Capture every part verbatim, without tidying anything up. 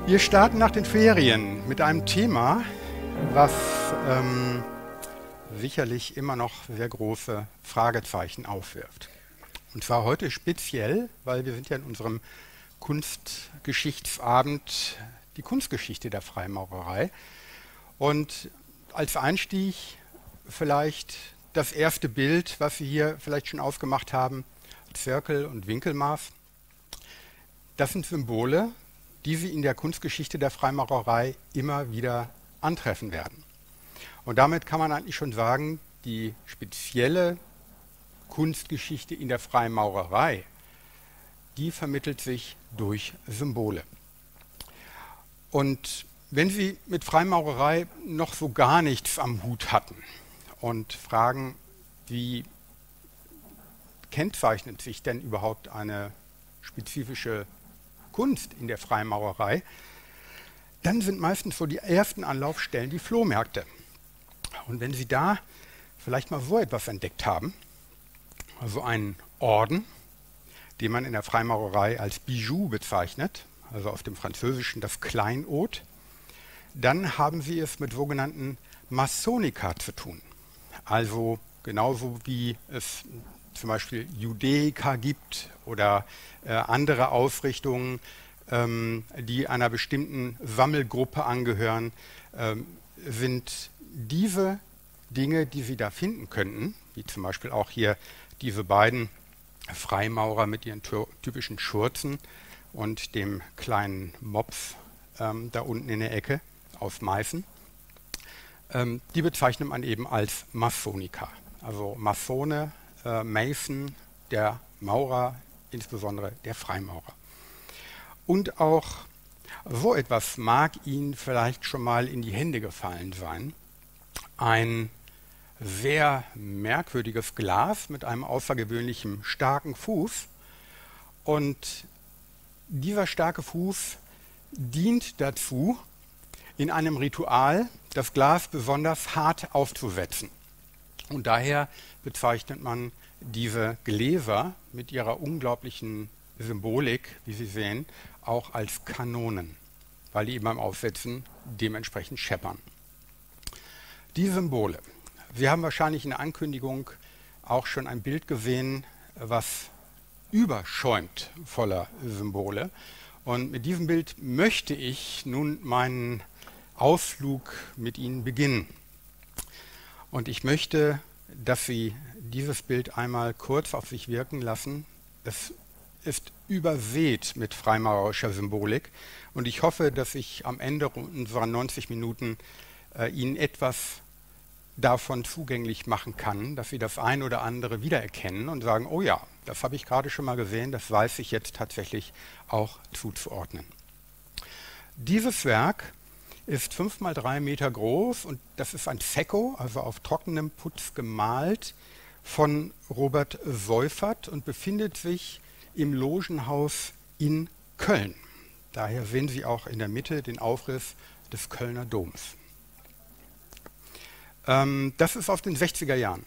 Wir starten nach den Ferien mit einem Thema, was ähm, sicherlich immer noch sehr große Fragezeichen aufwirft. Und zwar heute speziell, weil wir sind ja in unserem Kunstgeschichtsabend die Kunstgeschichte der Freimaurerei. Und als Einstieg vielleicht das erste Bild, was wir hier vielleicht schon aufgemacht haben, Zirkel und Winkelmaß. Das sind Symbole, die Sie in der Kunstgeschichte der Freimaurerei immer wieder antreffen werden. Und damit kann man eigentlich schon sagen, die spezielle Kunstgeschichte in der Freimaurerei, die vermittelt sich durch Symbole. Und wenn Sie mit Freimaurerei noch so gar nichts am Hut hatten und fragen, wie kennzeichnet sich denn überhaupt eine spezifische Kunst in der Freimaurerei, dann sind meistens so die ersten Anlaufstellen die Flohmärkte. Und wenn Sie da vielleicht mal so etwas entdeckt haben, also einen Orden, den man in der Freimaurerei als Bijou bezeichnet, also auf dem Französischen das Kleinod, dann haben Sie es mit sogenannten Masonika zu tun. Also genauso wie es zum Beispiel Judäika gibt oder äh, andere Ausrichtungen, ähm, die einer bestimmten Sammelgruppe angehören, ähm, sind diese Dinge, die Sie da finden könnten, wie zum Beispiel auch hier diese beiden Freimaurer mit ihren typischen Schurzen und dem kleinen Mops ähm, da unten in der Ecke aus Meißen, ähm, die bezeichnet man eben als Masonika. Also Masone, äh, Mason, der Maurer, insbesondere der Freimaurer. Und auch so etwas mag Ihnen vielleicht schon mal in die Hände gefallen sein. Ein sehr merkwürdiges Glas mit einem außergewöhnlichen starken Fuß. Und dieser starke Fuß dient dazu, in einem Ritual das Glas besonders hart aufzusetzen. Und daher bezeichnet man diese Gläser mit ihrer unglaublichen Symbolik, wie Sie sehen, auch als Kanonen, weil die eben beim Aufsetzen dementsprechend scheppern. Die Symbole. Sie haben wahrscheinlich in der Ankündigung auch schon ein Bild gesehen, was überschäumt voller Symbole. Und mit diesem Bild möchte ich nun meinen Ausflug mit Ihnen beginnen. Und ich möchte, dass Sie dieses Bild einmal kurz auf sich wirken lassen. Es ist übersät mit freimaurerischer Symbolik. Und ich hoffe, dass ich am Ende unserer neunzig Minuten äh, Ihnen etwas davon zugänglich machen kann, dass Sie das ein oder andere wiedererkennen und sagen, oh ja, das habe ich gerade schon mal gesehen, das weiß ich jetzt tatsächlich auch zuzuordnen. Dieses Werk ist fünf mal drei Meter groß und das ist ein Sekko, also auf trockenem Putz gemalt, von Robert Seufert und befindet sich im Logenhaus in Köln. Daher sehen Sie auch in der Mitte den Aufriss des Kölner Doms. Ähm, das ist aus den sechziger Jahren.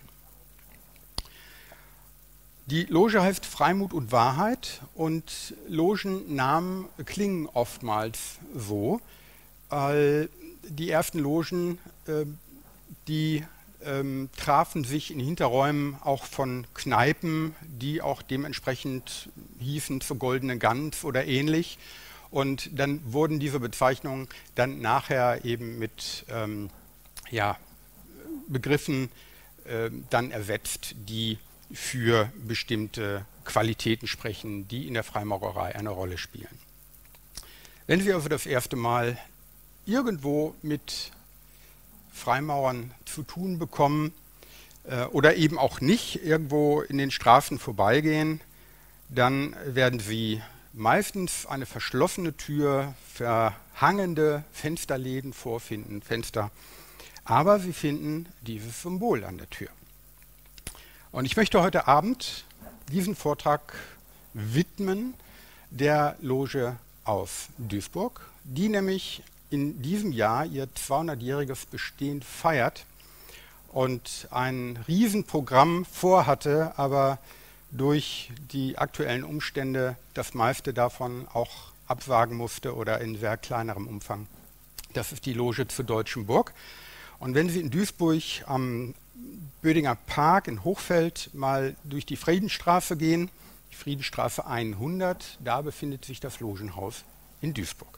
Die Loge heißt Freimut und Wahrheit und Logennamen klingen oftmals so. Äh, die ersten Logen, äh, die ähm, trafen sich in Hinterräumen auch von Kneipen, die auch dementsprechend hießen zur Goldene Gans oder ähnlich. Und dann wurden diese Bezeichnungen dann nachher eben mit ähm, ja, Begriffen äh, dann ersetzt, die für bestimmte Qualitäten sprechen, die in der Freimaurerei eine Rolle spielen. Wenn Sie also das erste Mal irgendwo mit Freimaurern zu tun bekommen äh, oder eben auch nicht irgendwo in den Straßen vorbeigehen, dann werden Sie meistens eine verschlossene Tür, verhangende Fensterläden vorfinden, Fenster, aber Sie finden dieses Symbol an der Tür. Und ich möchte heute Abend diesen Vortrag widmen der Loge aus Duisburg, die nämlich in diesem Jahr ihr zweihundertjähriges Bestehen feiert und ein Riesenprogramm vorhatte, aber durch die aktuellen Umstände das meiste davon auch absagen musste oder in sehr kleinerem Umfang. Das ist die Loge zur Deutschen Burg. Und wenn Sie in Duisburg am Bödinger Park in Hochfeld mal durch die Friedenstraße gehen, die Friedenstraße hundert, da befindet sich das Logenhaus in Duisburg.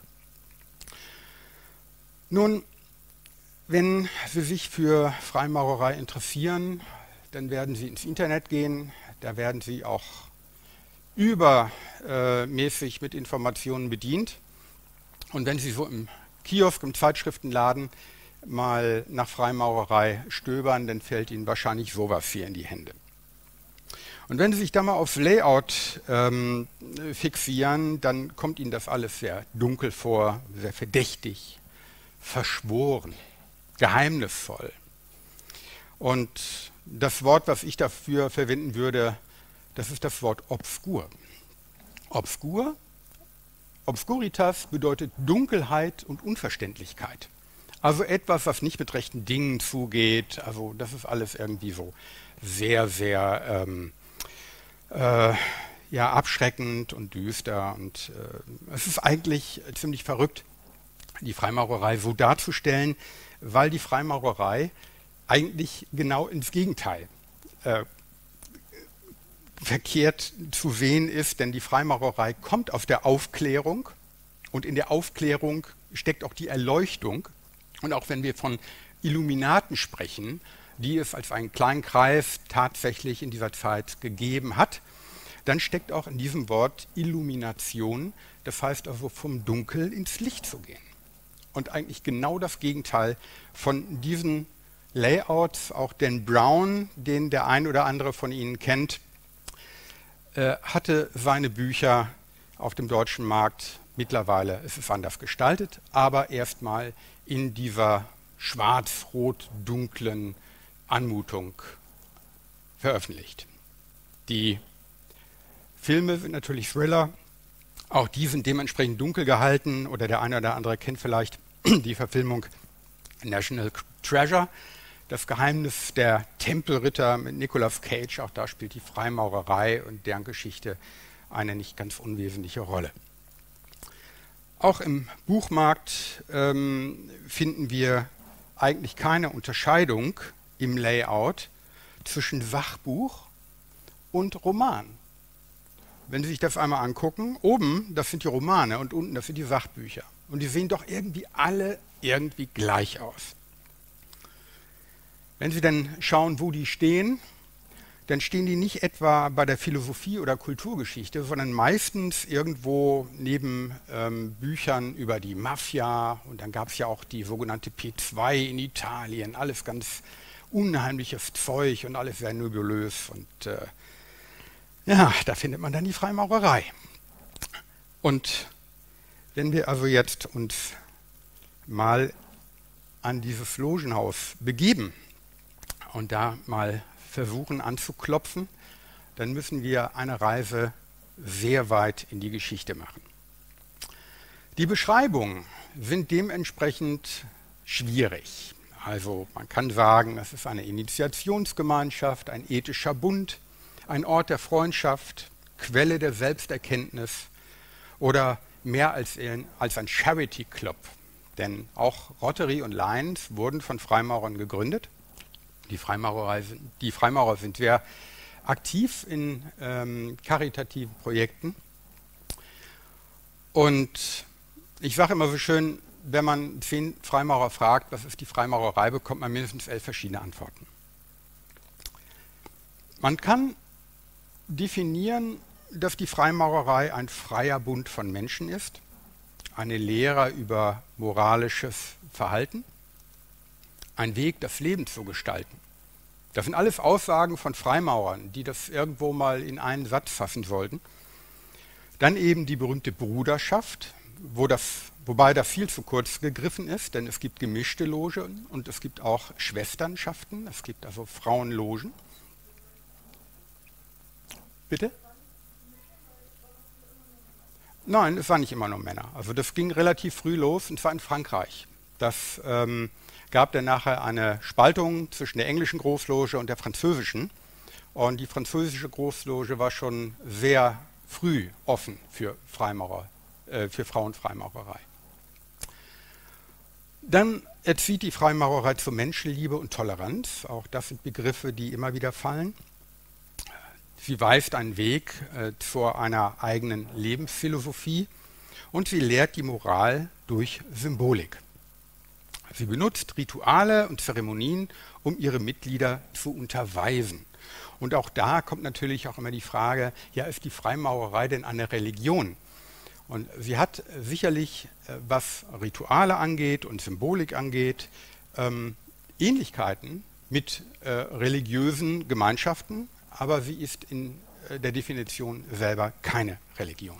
Nun, wenn Sie sich für Freimaurerei interessieren, dann werden Sie ins Internet gehen, da werden Sie auch übermäßig mit Informationen bedient. Und wenn Sie so im Kiosk, im Zeitschriftenladen mal nach Freimaurerei stöbern, dann fällt Ihnen wahrscheinlich sowas hier in die Hände. Und wenn Sie sich da mal aufs Layout ähm, fixieren, dann kommt Ihnen das alles sehr dunkel vor, sehr verdächtig, verschworen, geheimnisvoll. Und das Wort, was ich dafür verwenden würde, das ist das Wort obskur. Obskur, Obscuritas bedeutet Dunkelheit und Unverständlichkeit. Also etwas, was nicht mit rechten Dingen zugeht. Also das ist alles irgendwie so sehr, sehr ähm, äh, ja, abschreckend und düster. Und äh, es ist eigentlich ziemlich verrückt, die Freimaurerei so darzustellen, weil die Freimaurerei eigentlich genau ins Gegenteil äh, verkehrt zu sehen ist, denn die Freimaurerei kommt aus der Aufklärung und in der Aufklärung steckt auch die Erleuchtung. Und auch wenn wir von Illuminaten sprechen, die es als einen kleinen Kreis tatsächlich in dieser Zeit gegeben hat, dann steckt auch in diesem Wort Illumination, das heißt also vom Dunkel ins Licht zu gehen. Und eigentlich genau das Gegenteil von diesen Layouts, auch Dan Brown, den der ein oder andere von Ihnen kennt, äh, hatte seine Bücher auf dem deutschen Markt mittlerweile, es ist anders gestaltet, aber erstmal in dieser schwarz-rot-dunklen Anmutung veröffentlicht. Die Filme sind natürlich Thriller, auch die sind dementsprechend dunkel gehalten, oder der eine oder andere kennt vielleicht die Verfilmung National Treasure, das Geheimnis der Tempelritter mit Nicolas Cage, auch da spielt die Freimaurerei und deren Geschichte eine nicht ganz unwesentliche Rolle. Auch im Buchmarkt ähm, finden wir eigentlich keine Unterscheidung im Layout zwischen Sachbuch und Roman. Wenn Sie sich das einmal angucken, oben, das sind die Romane und unten, das sind die Sachbücher. Und die sehen doch irgendwie alle irgendwie gleich aus. Wenn Sie dann schauen, wo die stehen, dann stehen die nicht etwa bei der Philosophie oder Kulturgeschichte, sondern meistens irgendwo neben ähm, Büchern über die Mafia. Und dann gab es ja auch die sogenannte P zwei in Italien, alles ganz unheimliches Zeug und alles sehr nebulös. Und äh, ja, da findet man dann die Freimaurerei. Und wenn wir also jetzt uns mal an dieses Logenhaus begeben und da mal versuchen anzuklopfen, dann müssen wir eine Reise sehr weit in die Geschichte machen. Die Beschreibungen sind dementsprechend schwierig. Also man kann sagen, es ist eine Initiationsgemeinschaft, ein ethischer Bund, ein Ort der Freundschaft, Quelle der Selbsterkenntnis oder mehr als ein, als ein Charity Club. Denn auch Rotary und Lions wurden von Freimaurern gegründet. Die, Freimaurerei, die Freimaurer sind sehr aktiv in ähm, karitativen Projekten. Und ich sage immer so schön, wenn man zehn Freimaurer fragt, was ist die Freimaurerei, bekommt man mindestens elf verschiedene Antworten. Man kann definieren, dass die Freimaurerei ein freier Bund von Menschen ist, eine Lehre über moralisches Verhalten, ein Weg, das Leben zu gestalten. Das sind alles Aussagen von Freimaurern, die das irgendwo mal in einen Satz fassen sollten. Dann eben die berühmte Bruderschaft, wo das, wobei das viel zu kurz gegriffen ist, denn es gibt gemischte Logen und es gibt auch Schwesternschaften, es gibt also Frauenlogen. Bitte? Nein, es waren nicht immer nur Männer. Also das ging relativ früh los, und zwar in Frankreich. Das ähm, gab dann nachher eine Spaltung zwischen der englischen Großloge und der französischen. Und die französische Großloge war schon sehr früh offen für Freimaurer äh, für Frauenfreimaurerei. Dann erzieht die Freimaurerei zur Menschenliebe und Toleranz. Auch das sind Begriffe, die immer wieder fallen. Sie weist einen Weg äh, zu einer eigenen Lebensphilosophie und sie lehrt die Moral durch Symbolik. Sie benutzt Rituale und Zeremonien, um ihre Mitglieder zu unterweisen. Und auch da kommt natürlich auch immer die Frage, ja, ist die Freimaurerei denn eine Religion? Und sie hat sicherlich, äh, was Rituale angeht und Symbolik angeht, ähm, Ähnlichkeiten mit äh, religiösen Gemeinschaften, aber sie ist in äh, der Definition selber keine Religion.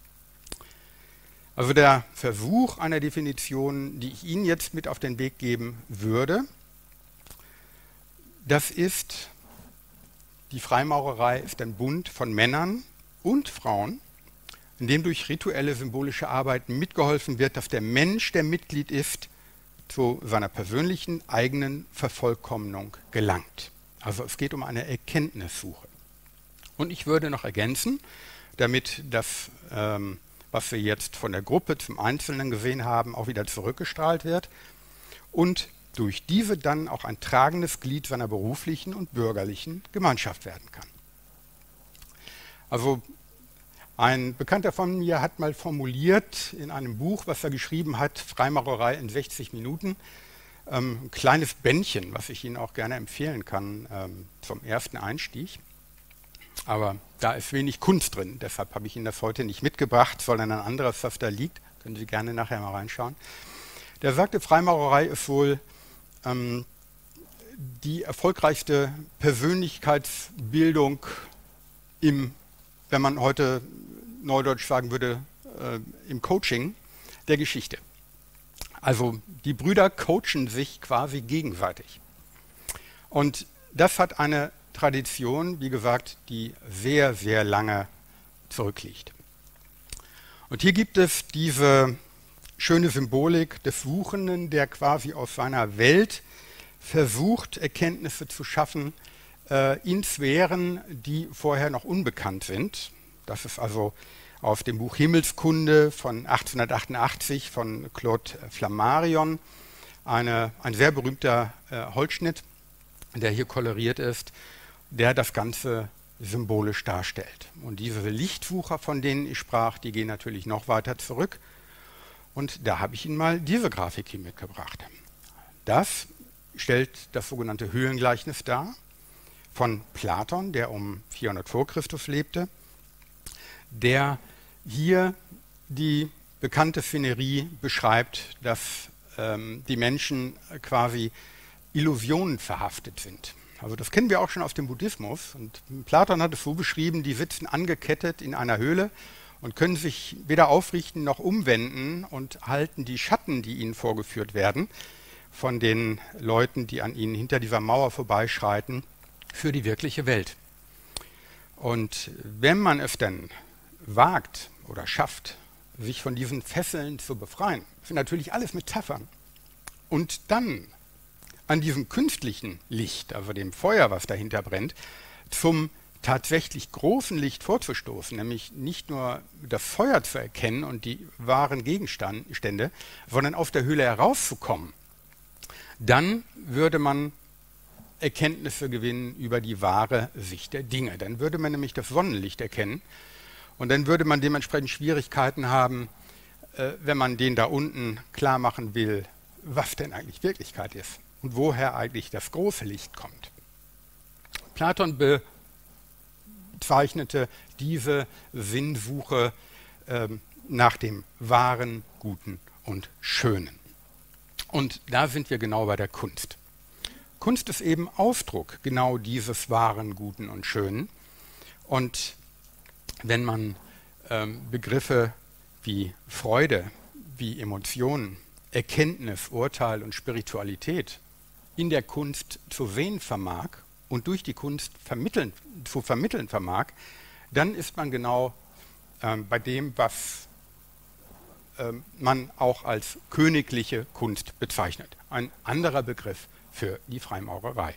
Also der Versuch einer Definition, die ich Ihnen jetzt mit auf den Weg geben würde, das ist, die Freimaurerei ist ein Bund von Männern und Frauen, in dem durch rituelle symbolische Arbeit mitgeholfen wird, dass der Mensch, der Mitglied ist, zu seiner persönlichen eigenen Vervollkommnung gelangt. Also es geht um eine Erkenntnissuche. Und ich würde noch ergänzen, damit das, ähm, was wir jetzt von der Gruppe zum Einzelnen gesehen haben, auch wieder zurückgestrahlt wird und durch diese dann auch ein tragendes Glied seiner beruflichen und bürgerlichen Gemeinschaft werden kann. Also ein Bekannter von mir hat mal formuliert in einem Buch, was er geschrieben hat, Freimaurerei in sechzig Minuten, ähm, ein kleines Bändchen, was ich Ihnen auch gerne empfehlen kann ähm, zum ersten Einstieg. Aber da ist wenig Kunst drin, deshalb habe ich Ihnen das heute nicht mitgebracht, sondern ein anderes, was da liegt. Können Sie gerne nachher mal reinschauen. Der sagte, Freimaurerei ist wohl ähm, die erfolgreichste Persönlichkeitsbildung im, wenn man heute neudeutsch sagen würde, äh, im Coaching der Geschichte. Also die Brüder coachen sich quasi gegenseitig. Und das hat eine Tradition, wie gesagt, die sehr, sehr lange zurückliegt. Und hier gibt es diese schöne Symbolik des Suchenden, der quasi aus seiner Welt versucht, Erkenntnisse zu schaffen äh, in Sphären, die vorher noch unbekannt sind. Das ist also aus dem Buch Himmelskunde von achtzehnhundertachtundachtzig von Claude Flammarion, eine, ein sehr berühmter äh, Holzschnitt, der hier koloriert ist, der das Ganze symbolisch darstellt. Und diese Lichtsucher, von denen ich sprach, die gehen natürlich noch weiter zurück. Und da habe ich Ihnen mal diese Grafik hier mitgebracht. Das stellt das sogenannte Höhlengleichnis dar von Platon, der um vierhundert vor Christus lebte, der hier die bekannte Szenerie beschreibt, dass ähm, die Menschen quasi Illusionen verhaftet sind. Also das kennen wir auch schon aus dem Buddhismus. Und Platon hat es so beschrieben, die sitzen angekettet in einer Höhle und können sich weder aufrichten noch umwenden und halten die Schatten, die ihnen vorgeführt werden, von den Leuten, die an ihnen hinter dieser Mauer vorbeischreiten, für die wirkliche Welt. Und wenn man es denn wagt oder schafft, sich von diesen Fesseln zu befreien, das sind natürlich alles Metaphern, und dann an diesem künstlichen Licht, also dem Feuer, was dahinter brennt, zum tatsächlich großen Licht vorzustoßen, nämlich nicht nur das Feuer zu erkennen und die wahren Gegenstände, sondern aus der Höhle herauszukommen, dann würde man Erkenntnisse gewinnen über die wahre Sicht der Dinge. Dann würde man nämlich das Sonnenlicht erkennen und dann würde man dementsprechend Schwierigkeiten haben, äh, wenn man den da unten klar machen will, was denn eigentlich Wirklichkeit ist und woher eigentlich das große Licht kommt. Platon bezeichnete diese Sinnsuche äh, nach dem Wahren, Guten und Schönen. Und da sind wir genau bei der Kunst. Kunst ist eben Ausdruck genau dieses Wahren, Guten und Schönen. Und wenn man ähm, Begriffe wie Freude, wie Emotionen, Erkenntnis, Urteil und Spiritualität in der Kunst zu sehen vermag und durch die Kunst vermitteln, zu vermitteln vermag, dann ist man genau ähm, bei dem, was ähm, man auch als königliche Kunst bezeichnet. Ein anderer Begriff für die Freimaurerei.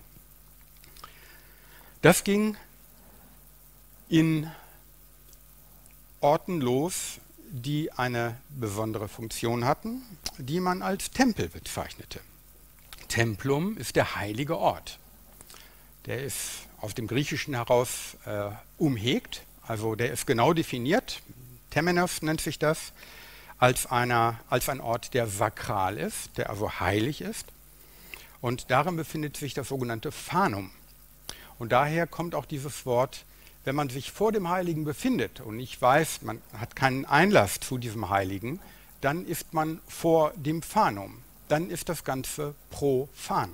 Das ging in Orten los, die eine besondere Funktion hatten, die man als Tempel bezeichnete. Templum ist der heilige Ort. Der ist aus dem Griechischen heraus äh, umhegt, also der ist genau definiert, Temenos nennt sich das, als, einer, als ein Ort, der sakral ist, der also heilig ist. Und darin befindet sich das sogenannte Phanum. Und daher kommt auch dieses Wort, wenn man sich vor dem Heiligen befindet und nicht weiß, man hat keinen Einlass zu diesem Heiligen, dann ist man vor dem Phanum. Dann ist das Ganze profan.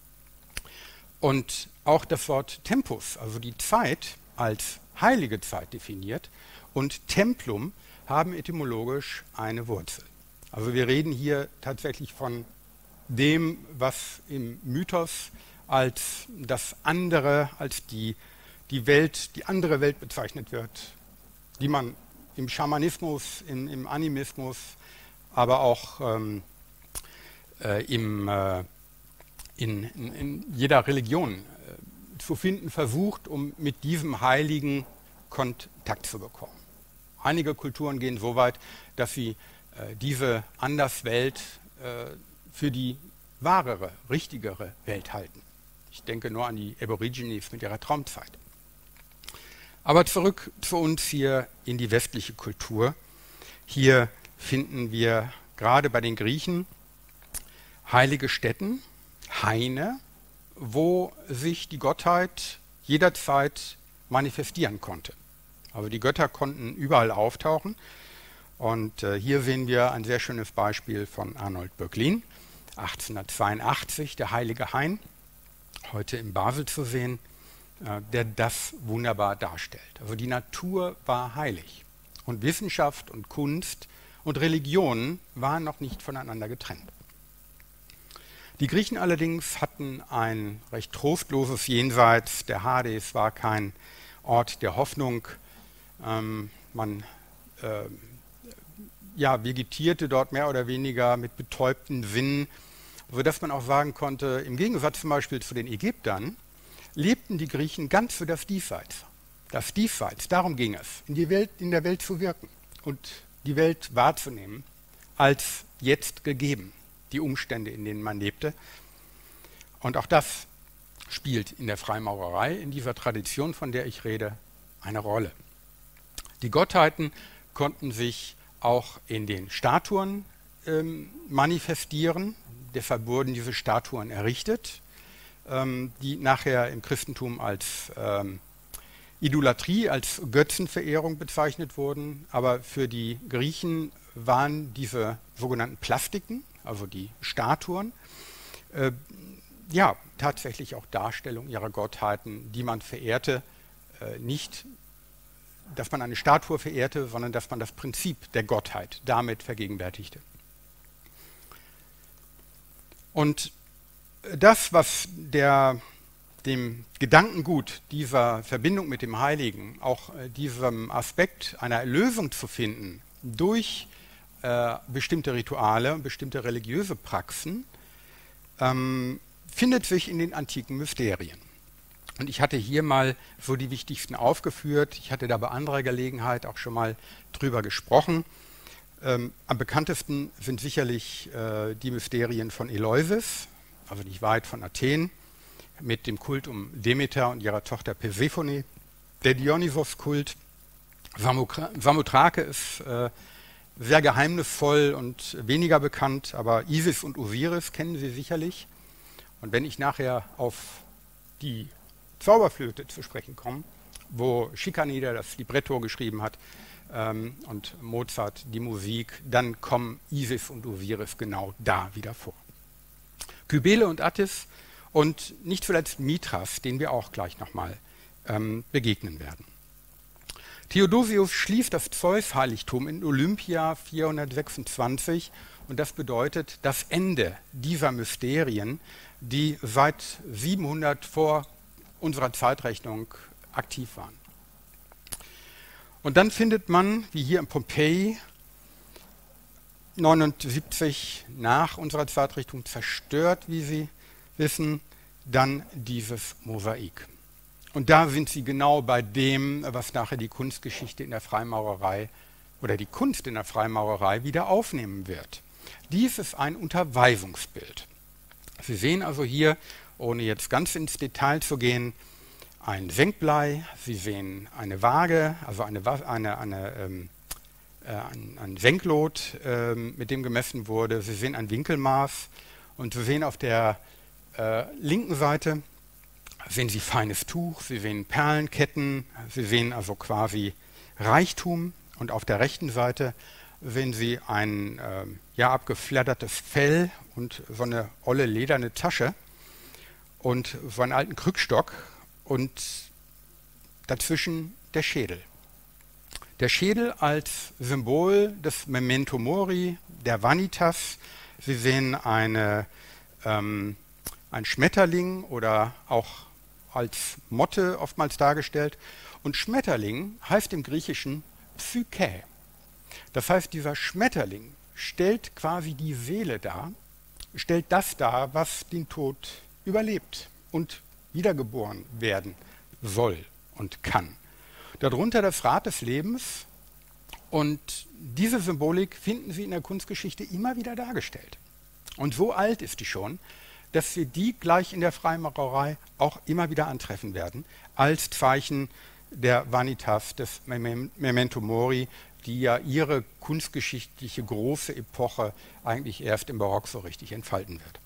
Und auch das Wort Tempus, also die Zeit, als heilige Zeit definiert, und Templum haben etymologisch eine Wurzel. Also wir reden hier tatsächlich von dem, was im Mythos als das andere, als die, die Welt, die andere Welt bezeichnet wird, die man im Schamanismus, im, im Animismus, aber auch ähm, äh, im, äh, in, in, in jeder Religion äh, zu finden versucht, um mit diesem Heiligen Kontakt zu bekommen. Einige Kulturen gehen so weit, dass sie äh, diese Anderswelt äh, für die wahrere, richtigere Welt halten. Ich denke nur an die Aborigines mit ihrer Traumzeit. Aber zurück zu uns hier in die westliche Kultur. Hier finden wir gerade bei den Griechen heilige Stätten, Haine, wo sich die Gottheit jederzeit manifestieren konnte. Also die Götter konnten überall auftauchen. Und äh, hier sehen wir ein sehr schönes Beispiel von Arnold Böcklin, achtzehnhundertzweiundachtzig, der heilige Hain, heute in Basel zu sehen, äh, der das wunderbar darstellt. Also die Natur war heilig und Wissenschaft und Kunst und Religion waren noch nicht voneinander getrennt. Die Griechen allerdings hatten ein recht trostloses Jenseits. Der Hades war kein Ort der Hoffnung. Ähm, man äh, ja, vegetierte dort mehr oder weniger mit betäubten Sinnen, sodass man auch sagen konnte, im Gegensatz zum Beispiel zu den Ägyptern, lebten die Griechen ganz für das Diesseits. Das Diesseits, darum ging es, in, die Welt, in der Welt zu wirken und die Welt wahrzunehmen, als jetzt gegeben, die Umstände, in denen man lebte. Und auch das spielt in der Freimaurerei, in dieser Tradition, von der ich rede, eine Rolle. Die Gottheiten konnten sich auch in den Statuen ähm, manifestieren. Deshalb wurden diese Statuen errichtet, ähm, die nachher im Christentum als ähm, Idolatrie, als Götzenverehrung bezeichnet wurden. Aber für die Griechen waren diese sogenannten Plastiken, also die Statuen, äh, ja, tatsächlich auch Darstellung ihrer Gottheiten, die man verehrte, äh, nicht dass man eine Statue verehrte, sondern dass man das Prinzip der Gottheit damit vergegenwärtigte. Und das, was der, dem Gedankengut dieser Verbindung mit dem Heiligen, auch äh, diesem Aspekt einer Erlösung zu finden durch äh, bestimmte Rituale und bestimmte religiöse Praxen, ähm, findet sich in den antiken Mysterien. Und ich hatte hier mal so die wichtigsten aufgeführt. Ich hatte da bei anderer Gelegenheit auch schon mal drüber gesprochen. Ähm, am bekanntesten sind sicherlich äh, die Mysterien von Eleusis, also nicht weit von Athen, mit dem Kult um Demeter und ihrer Tochter Persephone. Der Dionysos-Kult, Samothrake ist äh, sehr geheimnisvoll und weniger bekannt, aber Isis und Osiris kennen Sie sicherlich. Und wenn ich nachher auf die Zauberflöte zu sprechen kommen, wo Schikaneder das Libretto geschrieben hat ähm, und Mozart die Musik, dann kommen Isis und Osiris genau da wieder vor. Kybele und Attis und nicht zuletzt Mithras, den wir auch gleich nochmal ähm, begegnen werden. Theodosius schließt das Zeus-Heiligtum in Olympia vierhundertsechsundzwanzig und das bedeutet das Ende dieser Mysterien, die seit siebenhundert vor unserer Zeitrechnung aktiv waren. Und dann findet man, wie hier in Pompeji, neunundsiebzig nach unserer Zeitrechnung zerstört, wie Sie wissen, dann dieses Mosaik. Und da sind Sie genau bei dem, was nachher die Kunstgeschichte in der Freimaurerei oder die Kunst in der Freimaurerei wieder aufnehmen wird. Dies ist ein Unterweisungsbild. Sie sehen also hier, ohne jetzt ganz ins Detail zu gehen, ein Senkblei, Sie sehen eine Waage, also eine, eine, eine, ähm, äh, ein, ein Senklot, ähm, mit dem gemessen wurde. Sie sehen ein Winkelmaß und Sie sehen auf der äh, linken Seite sehen Sie feines Tuch, Sie sehen Perlenketten, Sie sehen also quasi Reichtum, und auf der rechten Seite sehen Sie ein äh, ja, abgefleddertes Fell und so eine olle lederne Tasche und so einen alten Krückstock und dazwischen der Schädel. Der Schädel als Symbol des Memento Mori, der Vanitas. Sie sehen eine, ähm, ein Schmetterling oder auch als Motte oftmals dargestellt. Und Schmetterling heißt im Griechischen Psyche. Das heißt, dieser Schmetterling stellt quasi die Seele dar, stellt das dar, was den Tod überlebt und wiedergeboren werden soll und kann. Darunter das Rad des Lebens, und diese Symbolik finden Sie in der Kunstgeschichte immer wieder dargestellt. Und so alt ist die schon, dass wir die gleich in der Freimaurerei auch immer wieder antreffen werden, als Zeichen der Vanitas, des Memento Mori, die ja ihre kunstgeschichtliche große Epoche eigentlich erst im Barock so richtig entfalten wird.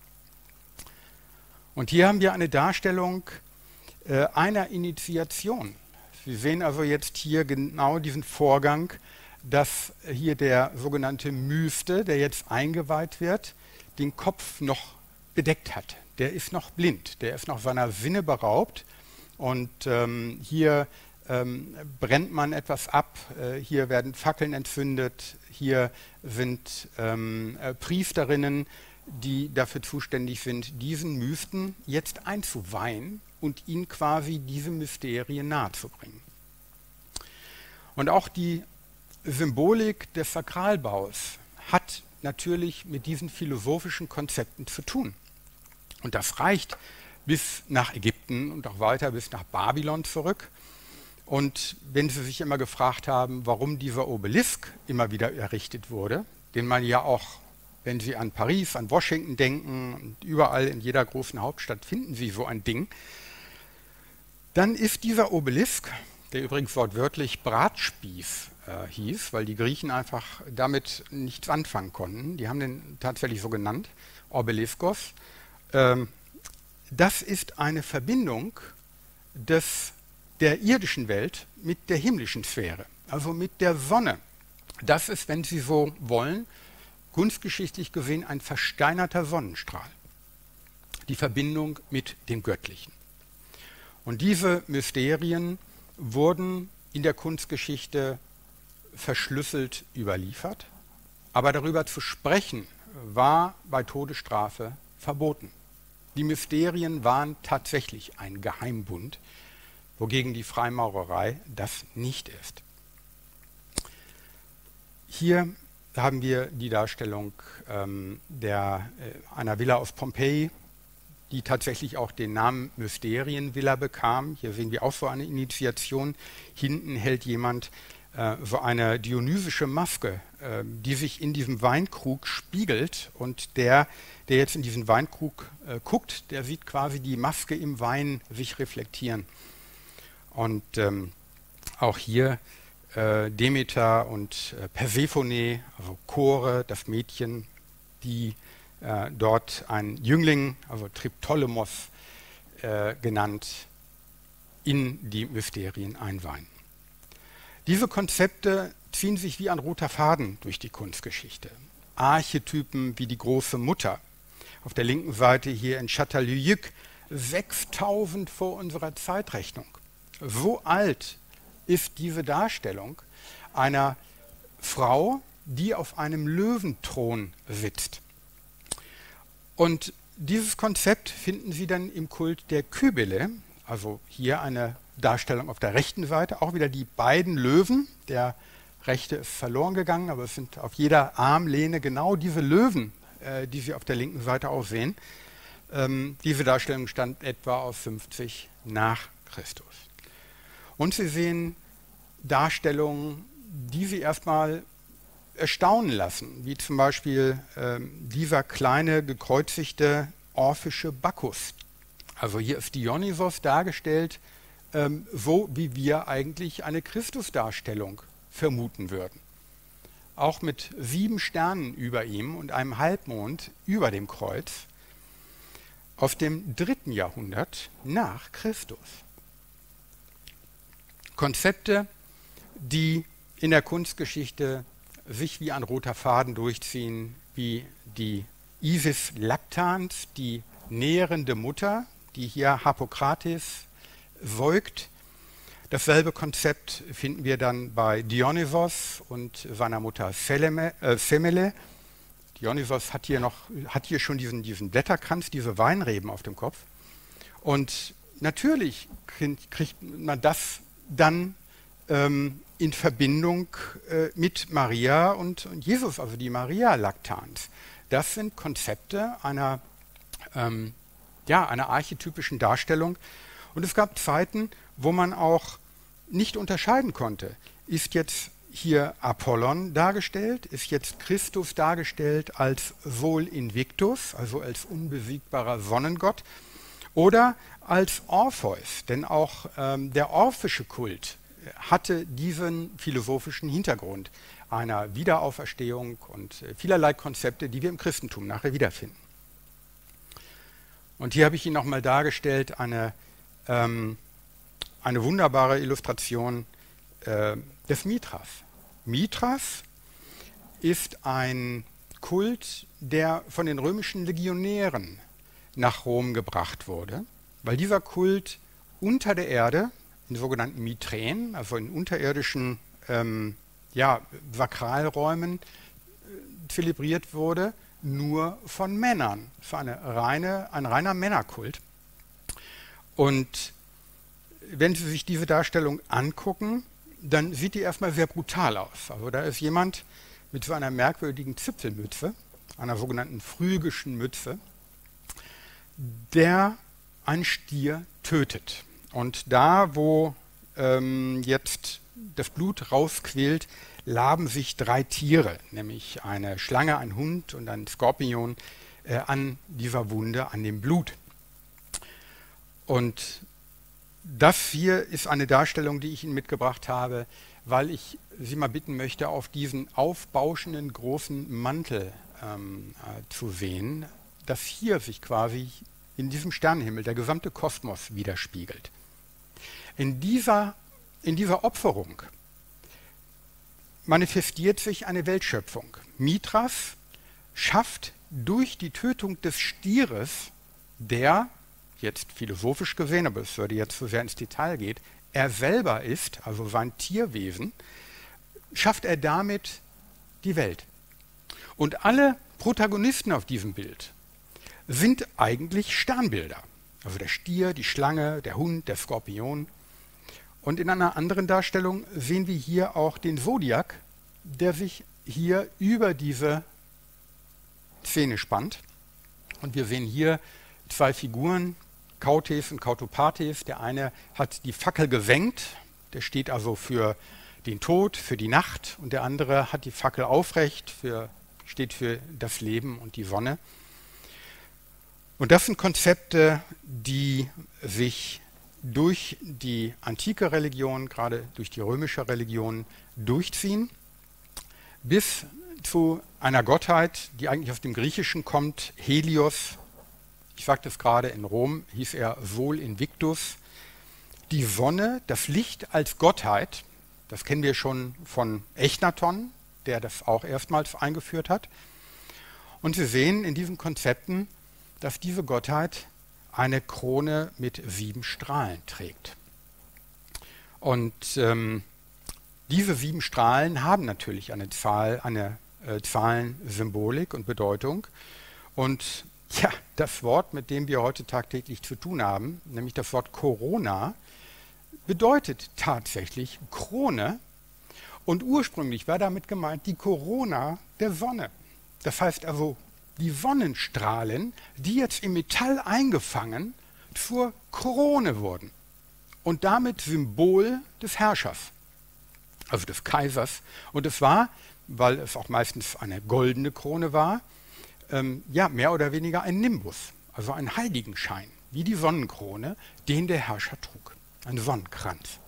Und hier haben wir eine Darstellung äh, einer Initiation. Sie sehen also jetzt hier genau diesen Vorgang, dass hier der sogenannte Myste, der jetzt eingeweiht wird, den Kopf noch bedeckt hat. Der ist noch blind, der ist noch seiner Sinne beraubt. Und ähm, hier ähm, brennt man etwas ab, äh, hier werden Fackeln entzündet, hier sind ähm, äh, Priesterinnen, die dafür zuständig sind, diesen Mysten jetzt einzuweihen und ihnen quasi diese Mysterien nahezubringen. Und auch die Symbolik des Sakralbaus hat natürlich mit diesen philosophischen Konzepten zu tun. Und das reicht bis nach Ägypten und auch weiter bis nach Babylon zurück. Und wenn Sie sich immer gefragt haben, warum dieser Obelisk immer wieder errichtet wurde, den man ja auch, wenn Sie an Paris, an Washington denken, und überall in jeder großen Hauptstadt finden Sie so ein Ding, dann ist dieser Obelisk, der übrigens wortwörtlich Bratspieß äh, hieß, weil die Griechen einfach damit nichts anfangen konnten, die haben den tatsächlich so genannt, Obeliskos, ähm, das ist eine Verbindung des, der irdischen Welt mit der himmlischen Sphäre, also mit der Sonne. Das ist, wenn Sie so wollen, kunstgeschichtlich gesehen ein versteinerter Sonnenstrahl. Die Verbindung mit dem Göttlichen. Und diese Mysterien wurden in der Kunstgeschichte verschlüsselt überliefert, aber darüber zu sprechen war bei Todesstrafe verboten. Die Mysterien waren tatsächlich ein Geheimbund, wogegen die Freimaurerei das nicht ist. Hier haben wir die Darstellung ähm, der, äh, einer Villa aus Pompeji, die tatsächlich auch den Namen Mysterienvilla bekam. Hier sehen wir auch so eine Initiation. Hinten hält jemand äh, so eine dionysische Maske, äh, die sich in diesem Weinkrug spiegelt, und der, der jetzt in diesen Weinkrug äh, guckt, der sieht quasi die Maske im Wein sich reflektieren. Und ähm, auch hier äh, Demeter und äh, Persephone, also Chore, das Mädchen, die äh, dort ein Jüngling, also Triptolemos äh, genannt, in die Mysterien einweihen. Diese Konzepte ziehen sich wie ein roter Faden durch die Kunstgeschichte. Archetypen wie die große Mutter. Auf der linken Seite hier in Châtellerault, sechstausend vor unserer Zeitrechnung. So alt ist diese Darstellung einer Frau, die auf einem Löwenthron sitzt. Und dieses Konzept finden Sie dann im Kult der Kybele, also hier eine Darstellung auf der rechten Seite, auch wieder die beiden Löwen. Der rechte ist verloren gegangen, aber es sind auf jeder Armlehne genau diese Löwen, äh, die Sie auf der linken Seite auch sehen. Ähm, diese Darstellung stammt etwa aus fünfzig nach Christus. Und Sie sehen Darstellungen die Sie erstmal erstaunen lassen, wie zum Beispiel ähm, dieser kleine gekreuzigte orphische Bacchus. Also hier ist Dionysos dargestellt, ähm, so wie wir eigentlich eine Christusdarstellung vermuten würden. Auch mit sieben Sternen über ihm und einem Halbmond über dem Kreuz aus dem dritten Jahrhundert nach Christus. Konzepte, die in der Kunstgeschichte sich wie ein roter Faden durchziehen, wie die Isis lactans, die nährende Mutter, die hier Harpokrates säugt. Dasselbe Konzept finden wir dann bei Dionysos und seiner Mutter Semele. Äh, Semele. Dionysos hat hier, noch, hat hier schon diesen, diesen Blätterkranz, diese Weinreben auf dem Kopf. Und natürlich kriegt, kriegt man das dann ähm, in Verbindung äh, mit Maria und, und Jesus, also die Maria-Lactans. Das sind Konzepte einer, ähm, ja, einer archetypischen Darstellung. Und es gab Zeiten, wo man auch nicht unterscheiden konnte. Ist jetzt hier Apollon dargestellt, ist jetzt Christus dargestellt als Sol Invictus, also als unbesiegbarer Sonnengott, oder als Orpheus, denn auch ähm, der orphische Kult hatte diesen philosophischen Hintergrund einer Wiederauferstehung und äh, vielerlei Konzepte, die wir im Christentum nachher wiederfinden. Und hier habe ich Ihnen nochmal dargestellt eine, ähm, eine wunderbare Illustration äh, des Mithras. Mithras ist ein Kult, der von den römischen Legionären nach Rom gebracht wurde, weil dieser Kult unter der Erde, in sogenannten Mithren, also in unterirdischen ähm, ja, Sakralräumen, äh, zelebriert wurde, nur von Männern. Es war eine reine, ein reiner Männerkult. Und wenn Sie sich diese Darstellung angucken, dann sieht die erstmal sehr brutal aus. Also da ist jemand mit so einer merkwürdigen Zipfelmütze, einer sogenannten phrygischen Mütze, der einen Stier tötet. Und da, wo ähm, jetzt das Blut rausquillt, laben sich drei Tiere, nämlich eine Schlange, ein Hund und ein Skorpion, äh, an dieser Wunde, an dem Blut. Und das hier ist eine Darstellung, die ich Ihnen mitgebracht habe, weil ich Sie mal bitten möchte, auf diesen aufbauschenden großen Mantel ähm, äh, zu sehen, dass hier sich quasi in diesem Sternenhimmel der gesamte Kosmos widerspiegelt. In dieser, in dieser Opferung manifestiert sich eine Weltschöpfung. Mithras schafft durch die Tötung des Stieres, der, jetzt philosophisch gesehen, aber es würde jetzt zu sehr ins Detail gehen, er selber ist, also sein Tierwesen, schafft er damit die Welt. Und alle Protagonisten auf diesem Bild sind eigentlich Sternbilder. Also der Stier, die Schlange, der Hund, der Skorpion. Und in einer anderen Darstellung sehen wir hier auch den Zodiac, der sich hier über diese Szene spannt. Und wir sehen hier zwei Figuren, Kautes und Kautopates. Der eine hat die Fackel gesenkt, der steht also für den Tod, für die Nacht, und der andere hat die Fackel aufrecht, für, steht für das Leben und die Sonne. Und das sind Konzepte, die sich durch die antike Religion, gerade durch die römische Religion, durchziehen, bis zu einer Gottheit, die eigentlich aus dem Griechischen kommt, Helios. Ich sagte es gerade, in Rom hieß er Sol Invictus. Die Sonne, das Licht als Gottheit, das kennen wir schon von Echnaton, der das auch erstmals eingeführt hat. Und Sie sehen in diesen Konzepten, dass diese Gottheit eine Krone mit sieben Strahlen trägt. Und ähm, diese sieben Strahlen haben natürlich eine Zahl, eine äh, Zahlensymbolik und Bedeutung. Und ja, das Wort, mit dem wir heute tagtäglich zu tun haben, nämlich das Wort Corona, bedeutet tatsächlich Krone. Und ursprünglich war damit gemeint die Corona der Sonne. Das heißt also, die Sonnenstrahlen, die jetzt im Metall eingefangen zur Krone wurden und damit Symbol des Herrschers. also des Kaisers. Und es war, weil es auch meistens eine goldene Krone war, ähm, ja, mehr oder weniger ein Nimbus, also ein Heiligenschein, wie die Sonnenkrone, den der Herrscher trug, ein Sonnenkranz.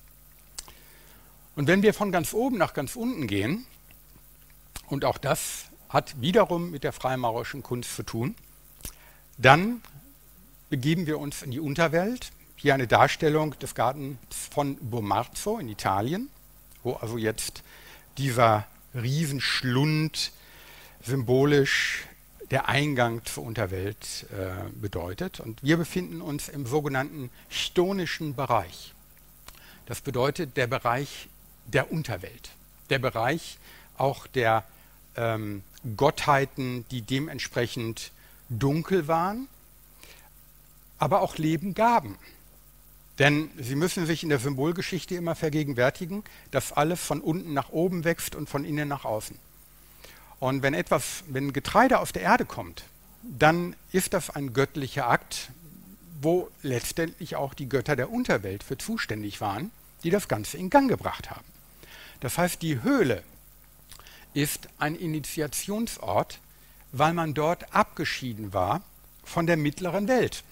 Und wenn wir von ganz oben nach ganz unten gehen, und auch das hat wiederum mit der freimaurerischen Kunst zu tun, dann begeben wir uns in die Unterwelt. Hier eine Darstellung des Gartens von Bomarzo in Italien, wo also jetzt dieser Riesenschlund symbolisch der Eingang zur Unterwelt äh, bedeutet. Und wir befinden uns im sogenannten chthonischen Bereich. Das bedeutet der Bereich der Unterwelt, der Bereich auch der ähm, Gottheiten, die dementsprechend dunkel waren, aber auch Leben gaben. Denn Sie müssen sich in der Symbolgeschichte immer vergegenwärtigen, dass alles von unten nach oben wächst und von innen nach außen. Und wenn etwas, wenn Getreide aus der Erde kommt, dann ist das ein göttlicher Akt, wo letztendlich auch die Götter der Unterwelt für zuständig waren, die das Ganze in Gang gebracht haben. Das heißt, die Höhle ist ein Initiationsort, weil man dort abgeschieden war von der mittleren Welt.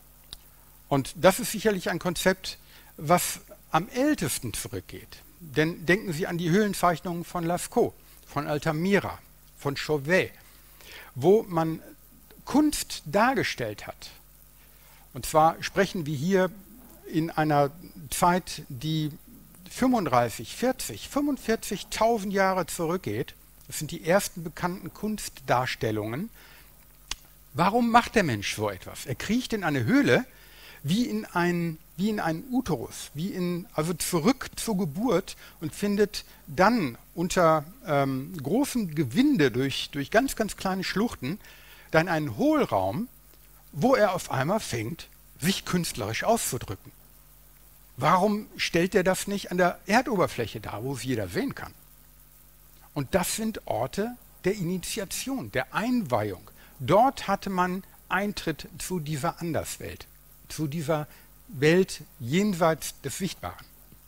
Und das ist sicherlich ein Konzept, was am ältesten zurückgeht. Denn denken Sie an die Höhlenzeichnungen von Lascaux, von Altamira, von Chauvet, wo man Kunst dargestellt hat. Und zwar sprechen wir hier in einer Zeit, die fünfunddreißig, vierzig, fünfundvierzigtausend Jahre zurückgeht. Das sind die ersten bekannten Kunstdarstellungen. Warum macht der Mensch so etwas? Er kriecht in eine Höhle, wie in, ein, wie in einen Uterus, wie in, also zurück zur Geburt und findet dann unter ähm, großem Gewinde durch, durch ganz, ganz kleine Schluchten dann einen Hohlraum, wo er auf einmal fängt, sich künstlerisch auszudrücken. Warum stellt er das nicht an der Erdoberfläche dar, wo es jeder sehen kann? Und das sind Orte der Initiation, der Einweihung. Dort hatte man Eintritt zu dieser Anderswelt, zu dieser Welt jenseits des Sichtbaren.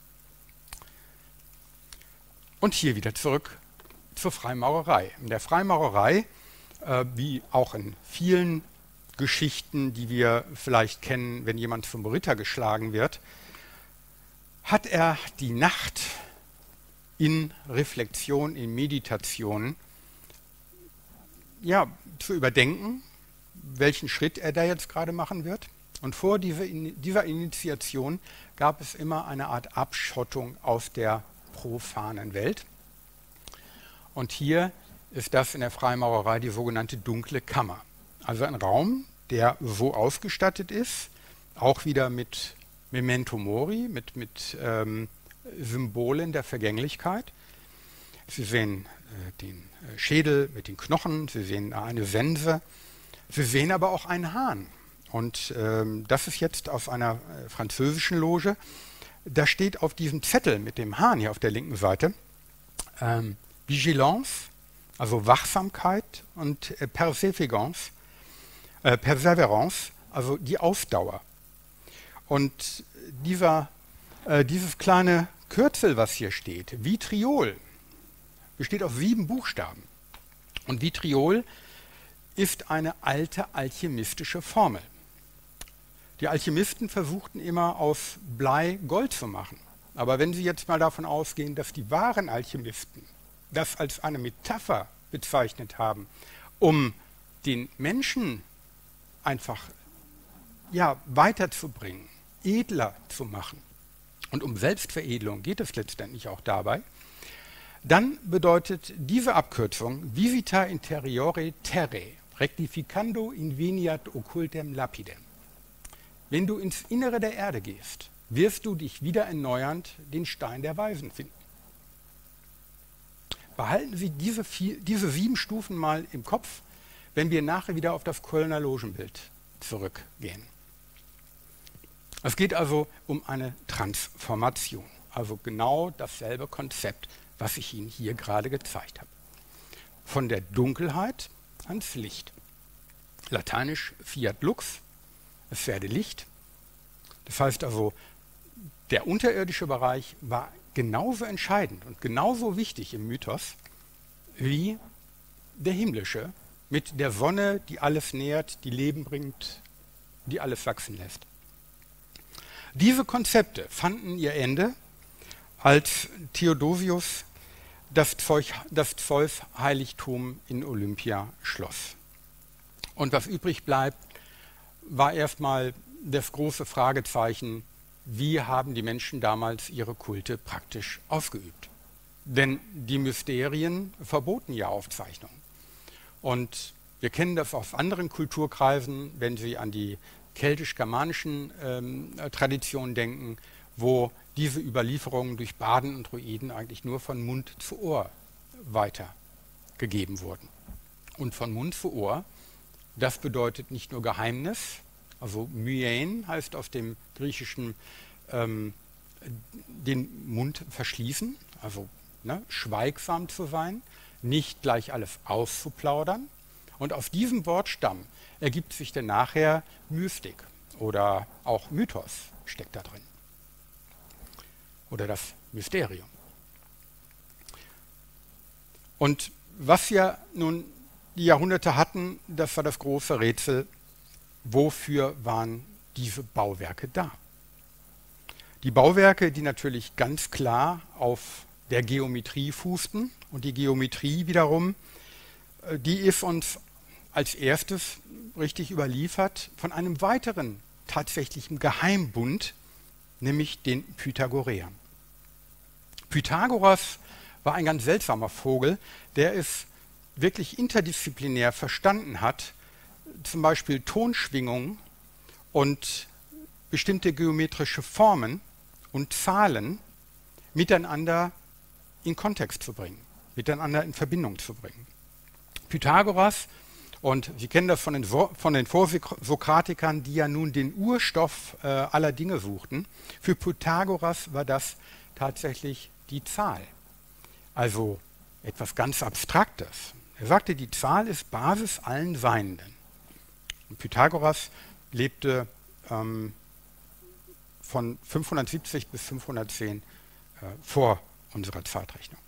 Und hier wieder zurück zur Freimaurerei. In der Freimaurerei, äh, wie auch in vielen Geschichten, die wir vielleicht kennen, wenn jemand zum Ritter geschlagen wird, hat er die Nacht in Reflexion, in Meditation, ja, zu überdenken, welchen Schritt er da jetzt gerade machen wird. Und vor dieser, dieser Initiation gab es immer eine Art Abschottung aus der profanen Welt. Und hier ist das in der Freimaurerei die sogenannte dunkle Kammer. Also ein Raum, der so ausgestattet ist, auch wieder mit Memento Mori, mit, mit ähm, Symbolen der Vergänglichkeit. Sie sehen äh, den Schädel mit den Knochen, Sie sehen eine Sense, Sie sehen aber auch einen Hahn. Und ähm, das ist jetzt aus einer äh, französischen Loge. Da steht auf diesem Zettel mit dem Hahn hier auf der linken Seite ähm, Vigilance, also Wachsamkeit, und äh, Perseverance, äh, Perseverance, also die Ausdauer. Und dieser, äh, dieses kleine Kürzel, was hier steht, Vitriol, besteht aus sieben Buchstaben. Und Vitriol ist eine alte alchemistische Formel. Die Alchemisten versuchten immer aus Blei Gold zu machen. Aber wenn Sie jetzt mal davon ausgehen, dass die wahren Alchemisten das als eine Metapher bezeichnet haben, um den Menschen einfach ja, weiterzubringen, edler zu machen, und um Selbstveredelung geht es letztendlich auch dabei, dann bedeutet diese Abkürzung Visita interiore terrae, rectificando inveniat occultem lapidem. Wenn du ins Innere der Erde gehst, wirst du dich wieder erneuernd den Stein der Weisen finden. Behalten Sie diese, vier, diese sieben Stufen mal im Kopf, wenn wir nachher wieder auf das Kölner Logenbild zurückgehen. Es geht also um eine Transformation, also genau dasselbe Konzept, was ich Ihnen hier gerade gezeigt habe. Von der Dunkelheit ans Licht. Lateinisch fiat lux, es werde Licht. Das heißt also, der unterirdische Bereich war genauso entscheidend und genauso wichtig im Mythos wie der himmlische mit der Sonne, die alles nährt, die Leben bringt, die alles wachsen lässt. Diese Konzepte fanden ihr Ende, als Theodosius das, Zeus, das Zeus-Heiligtum in Olympia schloss. Und was übrig bleibt, war erstmal das große Fragezeichen, wie haben die Menschen damals ihre Kulte praktisch ausgeübt? Denn die Mysterien verboten ja Aufzeichnungen. Und wir kennen das aus anderen Kulturkreisen, wenn Sie an die keltisch-germanischen ähm, Traditionen denken, wo diese Überlieferungen durch Barden und Druiden eigentlich nur von Mund zu Ohr weitergegeben wurden. Und von Mund zu Ohr, das bedeutet nicht nur Geheimnis, also myein heißt auf dem Griechischen ähm, den Mund verschließen, also ne, schweigsam zu sein, nicht gleich alles auszuplaudern. Und aus diesem Wortstamm ergibt sich dann nachher Mystik oder auch Mythos steckt da drin. Oder das Mysterium. Und was wir nun die Jahrhunderte hatten, das war das große Rätsel, wofür waren diese Bauwerke da? Die Bauwerke, die natürlich ganz klar auf der Geometrie fußten, und die Geometrie wiederum, die ist uns als erstes richtig überliefert von einem weiteren tatsächlichen Geheimbund, nämlich den Pythagoreern. Pythagoras war ein ganz seltsamer Vogel, der es wirklich interdisziplinär verstanden hat, zum Beispiel Tonschwingungen und bestimmte geometrische Formen und Zahlen miteinander in Kontext zu bringen, miteinander in Verbindung zu bringen. Pythagoras, und Sie kennen das von den, von den Vorsokratikern, die ja nun den Urstoff äh, aller Dinge suchten, für Pythagoras war das tatsächlich die Zahl, also etwas ganz Abstraktes. Er sagte, die Zahl ist Basis allen Seienden. Und Pythagoras lebte ähm, von fünfhundertsiebzig bis fünfhundertzehn äh, vor unserer Zeitrechnung.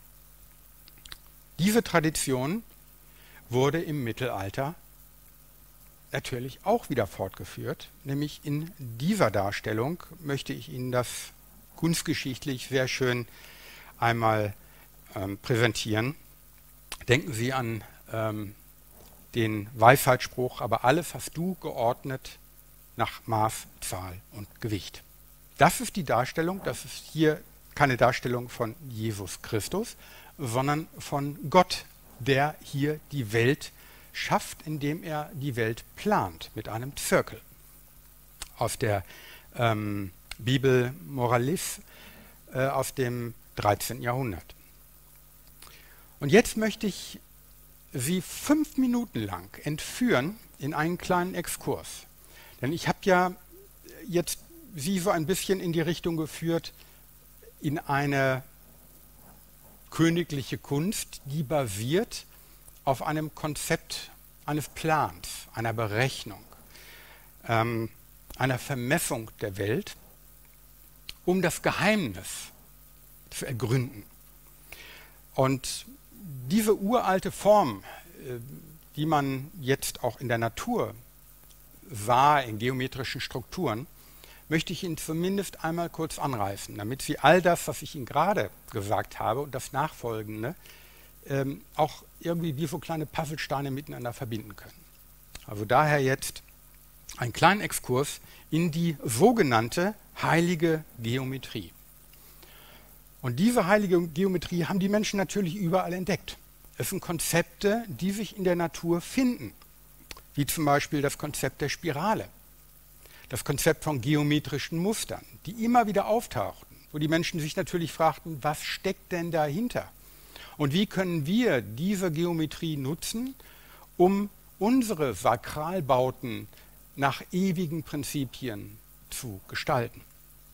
Diese Tradition wurde im Mittelalter natürlich auch wieder fortgeführt, nämlich in dieser Darstellung möchte ich Ihnen das kunstgeschichtlich sehr schön einmal ähm, präsentieren. Denken Sie an ähm, den Weisheitsspruch, aber alles hast du geordnet nach Maß, Zahl und Gewicht. Das ist die Darstellung, das ist hier keine Darstellung von Jesus Christus, sondern von Gott, der hier die Welt schafft, indem er die Welt plant mit einem Zirkel. Aus der ähm, Bibel Moralis äh, aus dem dreizehnten Jahrhundert. Und jetzt möchte ich Sie fünf Minuten lang entführen in einen kleinen Exkurs. Denn ich habe ja jetzt Sie so ein bisschen in die Richtung geführt, in eine königliche Kunst, die basiert auf einem Konzept eines Plans, einer Berechnung, ähm, einer Vermessung der Welt, um das Geheimnis zu ergründen. Und diese uralte Form, äh, die man jetzt auch in der Natur sah, in geometrischen Strukturen, möchte ich Ihnen zumindest einmal kurz anreißen, damit Sie all das, was ich Ihnen gerade gesagt habe und das Nachfolgende, ähm, auch irgendwie wie so kleine Puzzlesteine miteinander verbinden können. Also daher jetzt einen kleinen Exkurs in die sogenannte heilige Geometrie. Und diese heilige Geometrie haben die Menschen natürlich überall entdeckt. Es sind Konzepte, die sich in der Natur finden, wie zum Beispiel das Konzept der Spirale. Das Konzept von geometrischen Mustern, die immer wieder auftauchten, wo die Menschen sich natürlich fragten, was steckt denn dahinter? Und wie können wir diese Geometrie nutzen, um unsere Sakralbauten nach ewigen Prinzipien zu gestalten?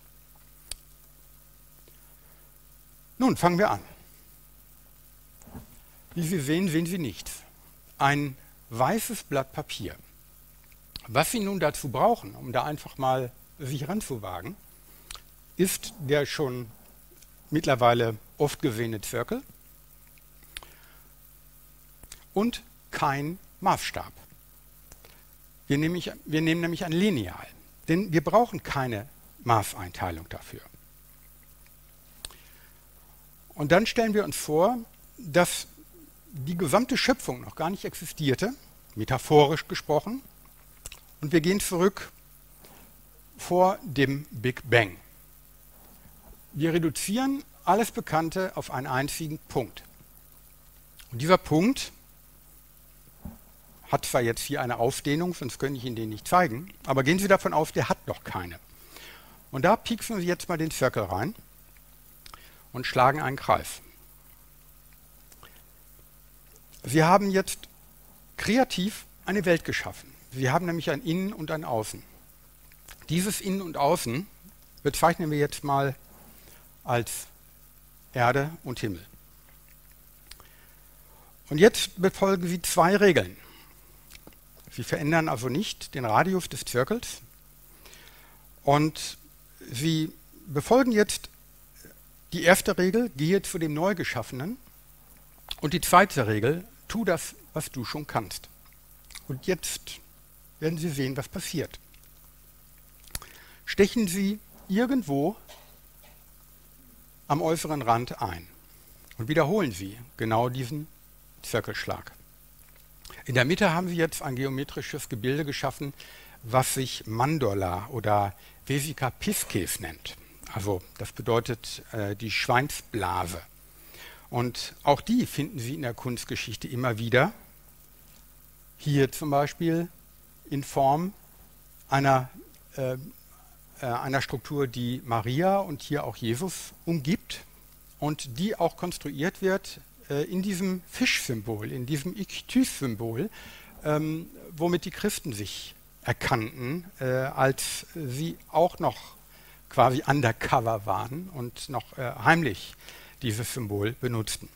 Nun fangen wir an. Wie Sie sehen, sehen Sie nichts. Ein weißes Blatt Papier. Was Sie nun dazu brauchen, um da einfach mal sich ranzuwagen, ist der schon mittlerweile oft gesehene Zirkel und kein Maßstab. Wir, nämlich, wir nehmen nämlich ein Lineal, denn wir brauchen keine Maßeinteilung dafür. Und dann stellen wir uns vor, dass die gesamte Schöpfung noch gar nicht existierte, metaphorisch gesprochen, und wir gehen zurück vor dem Big Bang. Wir reduzieren alles Bekannte auf einen einzigen Punkt. Und dieser Punkt hat zwar jetzt hier eine Ausdehnung, sonst könnte ich Ihnen den nicht zeigen, aber gehen Sie davon aus, der hat noch keine. Und da pieksen Sie jetzt mal den Zirkel rein und schlagen einen Kreis. Sie haben jetzt kreativ eine Welt geschaffen. Sie haben nämlich ein Innen und ein Außen. Dieses Innen und Außen bezeichnen wir jetzt mal als Erde und Himmel. Und jetzt befolgen Sie zwei Regeln. Sie verändern also nicht den Radius des Zirkels und Sie befolgen jetzt die erste Regel, gehe zu dem Neugeschaffenen, und die zweite Regel, tu das, was du schon kannst. Und jetzt werden Sie sehen, was passiert. Stechen Sie irgendwo am äußeren Rand ein und wiederholen Sie genau diesen Zirkelschlag. In der Mitte haben Sie jetzt ein geometrisches Gebilde geschaffen, was sich Mandorla oder Vesica Pisces nennt. Also das bedeutet äh, die Schweinsblase. Und auch die finden Sie in der Kunstgeschichte immer wieder. Hier zum Beispiel in Form einer, äh, einer Struktur, die Maria und hier auch Jesus umgibt und die auch konstruiert wird äh, in diesem Fischsymbol, in diesem Ichthys-Symbol, ähm, womit die Christen sich erkannten, äh, als sie auch noch quasi undercover waren und noch äh, heimlich dieses Symbol benutzten.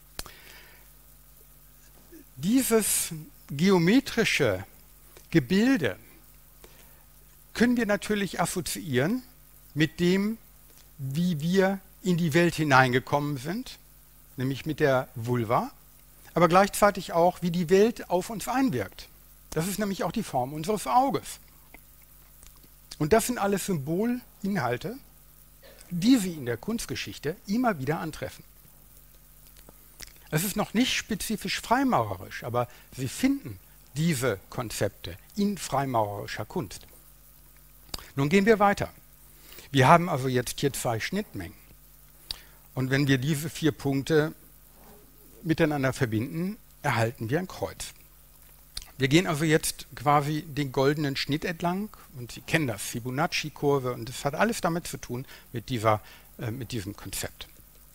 Dieses geometrische Gebilde können wir natürlich assoziieren mit dem, wie wir in die Welt hineingekommen sind, nämlich mit der Vulva, aber gleichzeitig auch, wie die Welt auf uns einwirkt. Das ist nämlich auch die Form unseres Auges. Und das sind alles Symbolinhalte, die Sie in der Kunstgeschichte immer wieder antreffen. Es ist noch nicht spezifisch freimaurerisch, aber Sie finden diese Konzepte in freimaurerischer Kunst. Nun gehen wir weiter. Wir haben also jetzt hier zwei Schnittmengen. Und wenn wir diese vier Punkte miteinander verbinden, erhalten wir ein Kreuz. Wir gehen also jetzt quasi den goldenen Schnitt entlang und Sie kennen das, Fibonacci-Kurve, und das hat alles damit zu tun mit, dieser, äh, mit diesem Konzept.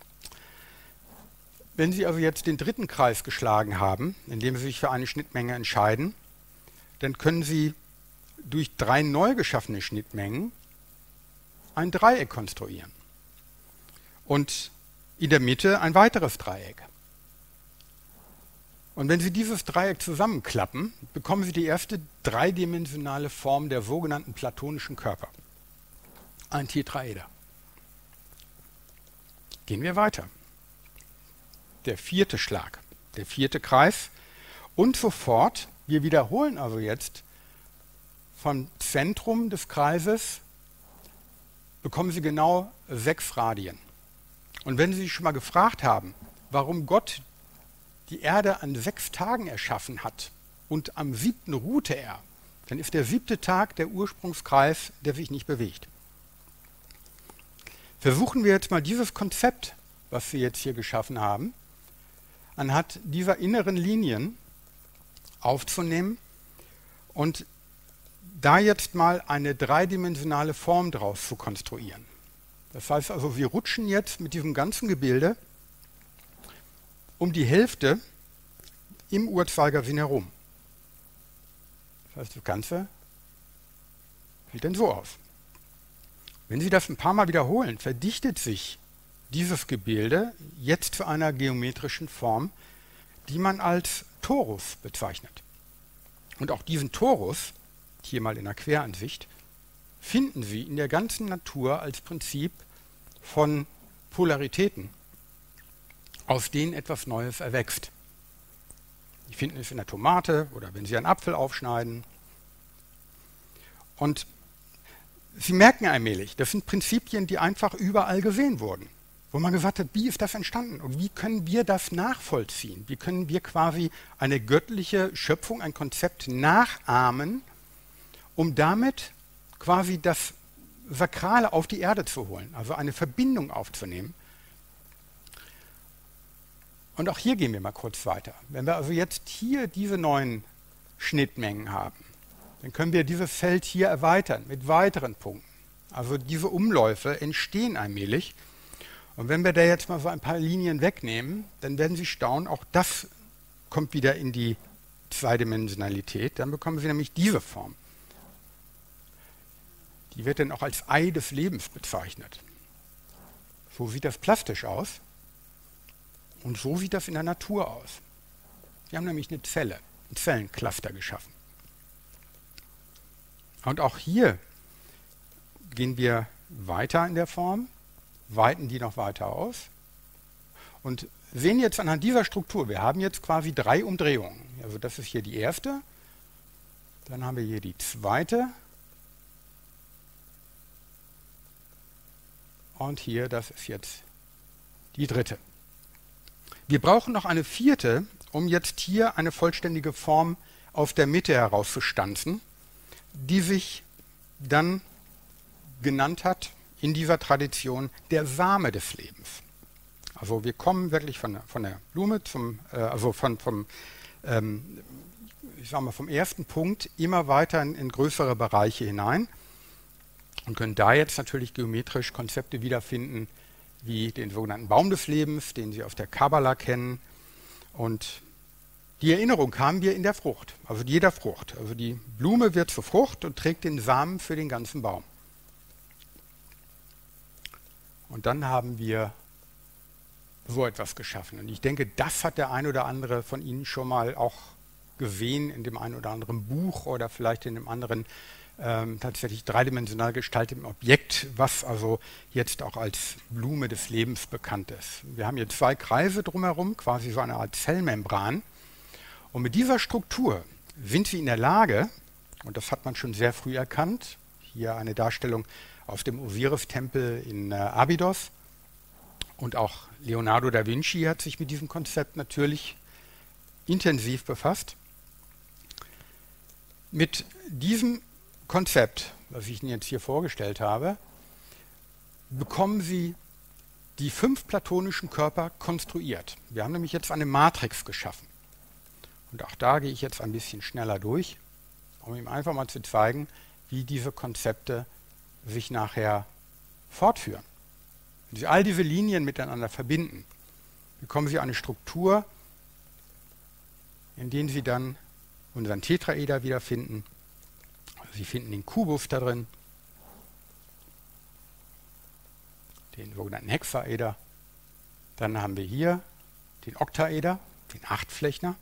Wenn Sie also jetzt den dritten Kreis geschlagen haben, indem Sie sich für eine Schnittmenge entscheiden, dann können Sie durch drei neu geschaffene Schnittmengen ein Dreieck konstruieren. Und in der Mitte ein weiteres Dreieck. Und wenn Sie dieses Dreieck zusammenklappen, bekommen Sie die erste dreidimensionale Form der sogenannten platonischen Körper. Ein Tetraeder. Gehen wir weiter. Der vierte Schlag, der vierte Kreis. Und sofort, wir wiederholen also jetzt vom Zentrum des Kreises, bekommen Sie genau sechs Radien. Und wenn Sie sich schon mal gefragt haben, warum Gott die Erde an sechs Tagen erschaffen hat und am siebten ruhte er, dann ist der siebte Tag der Ursprungskreis, der sich nicht bewegt. Versuchen wir jetzt mal dieses Konzept, was wir jetzt hier geschaffen haben, anhand dieser inneren Linien aufzunehmen und da jetzt mal eine dreidimensionale Form draus zu konstruieren. Das heißt also, wir rutschen jetzt mit diesem ganzen Gebilde um die Hälfte im Uhrzeigersinn herum. Das heißt, das Ganze sieht dann so aus. Wenn Sie das ein paar Mal wiederholen, verdichtet sich dieses Gebilde jetzt zu einer geometrischen Form, die man als Torus bezeichnet. Und auch diesen Torus, hier mal in der Queransicht, finden Sie in der ganzen Natur als Prinzip von Polaritäten, aus denen etwas Neues erwächst. Sie finden es in der Tomate oder wenn Sie einen Apfel aufschneiden. Und Sie merken allmählich, das sind Prinzipien, die einfach überall gesehen wurden, wo man gesagt hat, wie ist das entstanden und wie können wir das nachvollziehen? Wie können wir quasi eine göttliche Schöpfung, ein Konzept nachahmen, um damit quasi das Sakrale auf die Erde zu holen, also eine Verbindung aufzunehmen. Und auch hier gehen wir mal kurz weiter. Wenn wir also jetzt hier diese neuen Schnittmengen haben, dann können wir dieses Feld hier erweitern mit weiteren Punkten. Also diese Umläufe entstehen allmählich. Und wenn wir da jetzt mal so ein paar Linien wegnehmen, dann werden Sie staunen, auch das kommt wieder in die Zweidimensionalität. Dann bekommen Sie nämlich diese Form. Die wird dann auch als Ei des Lebens bezeichnet. So sieht das plastisch aus. Und so sieht das in der Natur aus. Wir haben nämlich eine Zelle, ein Zellencluster geschaffen. Und auch hier gehen wir weiter in der Form, weiten die noch weiter aus und sehen jetzt anhand dieser Struktur, wir haben jetzt quasi drei Umdrehungen. Also das ist hier die erste, dann haben wir hier die zweite und hier, das ist jetzt die dritte. Wir brauchen noch eine vierte, um jetzt hier eine vollständige Form aus der Mitte herauszustanzen, die sich dann genannt hat in dieser Tradition der Same des Lebens. Also wir kommen wirklich von der, von der Blume zum, äh, also von, vom, ähm, ich sag mal vom ersten Punkt immer weiter in, in größere Bereiche hinein und können da jetzt natürlich geometrisch Konzepte wiederfinden, wie den sogenannten Baum des Lebens, den Sie aus der Kabbala kennen. Und die Erinnerung haben wir in der Frucht, also jeder Frucht. Also die Blume wird zur Frucht und trägt den Samen für den ganzen Baum. Und dann haben wir so etwas geschaffen. Und ich denke, das hat der ein oder andere von Ihnen schon mal auch gesehen in dem einen oder anderen Buch oder vielleicht in einem anderen ähm, tatsächlich dreidimensional gestalteten Objekt, was also jetzt auch als Blume des Lebens bekannt ist. Wir haben hier zwei Kreise drumherum, quasi so eine Art Zellmembran. Und mit dieser Struktur sind Sie in der Lage, und das hat man schon sehr früh erkannt, hier eine Darstellung aus dem Osiris-Tempel in äh, Abydos, und auch Leonardo da Vinci hat sich mit diesem Konzept natürlich intensiv befasst. Mit diesem Konzept, was ich Ihnen jetzt hier vorgestellt habe, bekommen Sie die fünf platonischen Körper konstruiert. Wir haben nämlich jetzt eine Matrix geschaffen. Und auch da gehe ich jetzt ein bisschen schneller durch, um Ihnen einfach mal zu zeigen, wie diese Konzepte sich nachher fortführen. Wenn Sie all diese Linien miteinander verbinden, bekommen Sie eine Struktur, in der Sie dann unseren Tetraeder wiederfinden. Sie finden den Kubus da drin, den sogenannten Hexaeder. Dann haben wir hier den Oktaeder, den Achtflechner.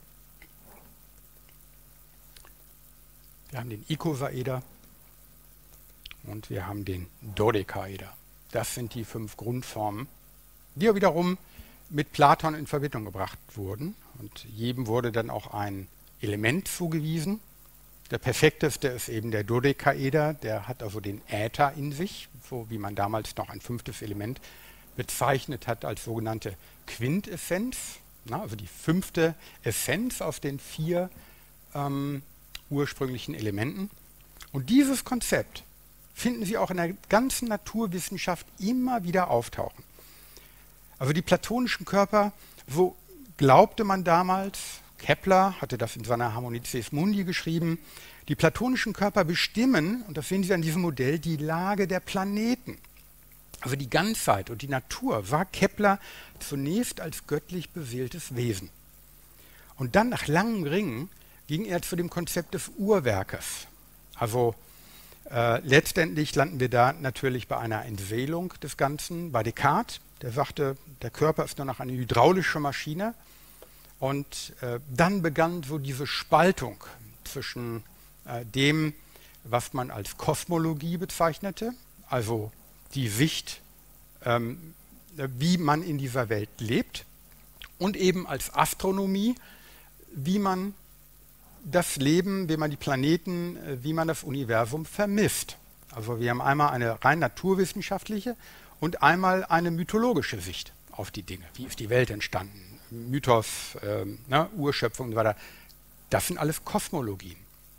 Wir haben den Ikosaeder und wir haben den Dodekaeder. Das sind die fünf Grundformen, die wiederum mit Platon in Verbindung gebracht wurden. Und jedem wurde dann auch ein Element zugewiesen. Der perfekteste ist eben der Dodekaeder, der hat also den Äther in sich, so wie man damals noch ein fünftes Element bezeichnet hat als sogenannte Quintessenz, na, also die fünfte Essenz aus den vier ähm, ursprünglichen Elementen. Und dieses Konzept finden Sie auch in der ganzen Naturwissenschaft immer wieder auftauchen. Also die platonischen Körper, so glaubte man damals, Kepler hatte das in seiner Harmonices Mundi geschrieben, die platonischen Körper bestimmen, und das sehen Sie an diesem Modell, die Lage der Planeten. Also die Ganzheit und die Natur sah Kepler zunächst als göttlich beseeltes Wesen. Und dann nach langem Ringen ging er zu dem Konzept des Uhrwerkes. Also äh, letztendlich landen wir da natürlich bei einer Entseelung des Ganzen, bei Descartes, der sagte, der Körper ist nur noch eine hydraulische Maschine. Und äh, dann begann so diese Spaltung zwischen äh, dem, was man als Kosmologie bezeichnete, also die Sicht ähm, wie man in dieser Welt lebt, und eben als Astronomie, wie man das Leben, wie man die Planeten, wie man das Universum vermisst. Also wir haben einmal eine rein naturwissenschaftliche und einmal eine mythologische Sicht auf die Dinge. Wie ist die Welt entstanden? Mythos, äh, ne, Urschöpfung und so weiter. Das sind alles Kosmologien.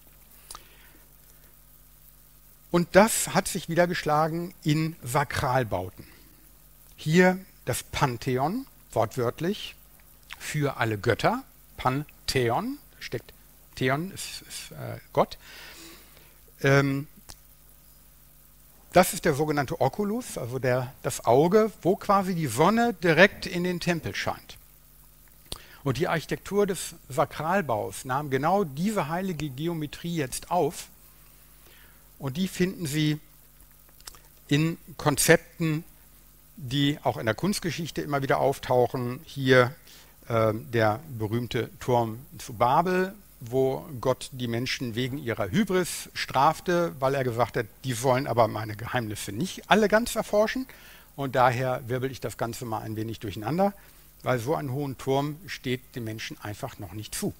Und das hat sich niedergeschlagen in Sakralbauten. Hier das Pantheon, wortwörtlich, für alle Götter. Pantheon, steckt Theon, ist, ist äh, Gott. Ähm, das ist der sogenannte Oculus, also der, das Auge, wo quasi die Sonne direkt in den Tempel scheint. Und die Architektur des Sakralbaus nahm genau diese heilige Geometrie jetzt auf. Und die finden Sie in Konzepten, die auch in der Kunstgeschichte immer wieder auftauchen. Hier äh, der berühmte Turm zu Babel, wo Gott die Menschen wegen ihrer Hybris strafte, weil er gesagt hat, die wollen aber meine Geheimnisse nicht alle ganz erforschen. Und daher wirbel ich das Ganze mal ein wenig durcheinander, weil so einen hohen Turm steht den Menschen einfach noch nicht zu.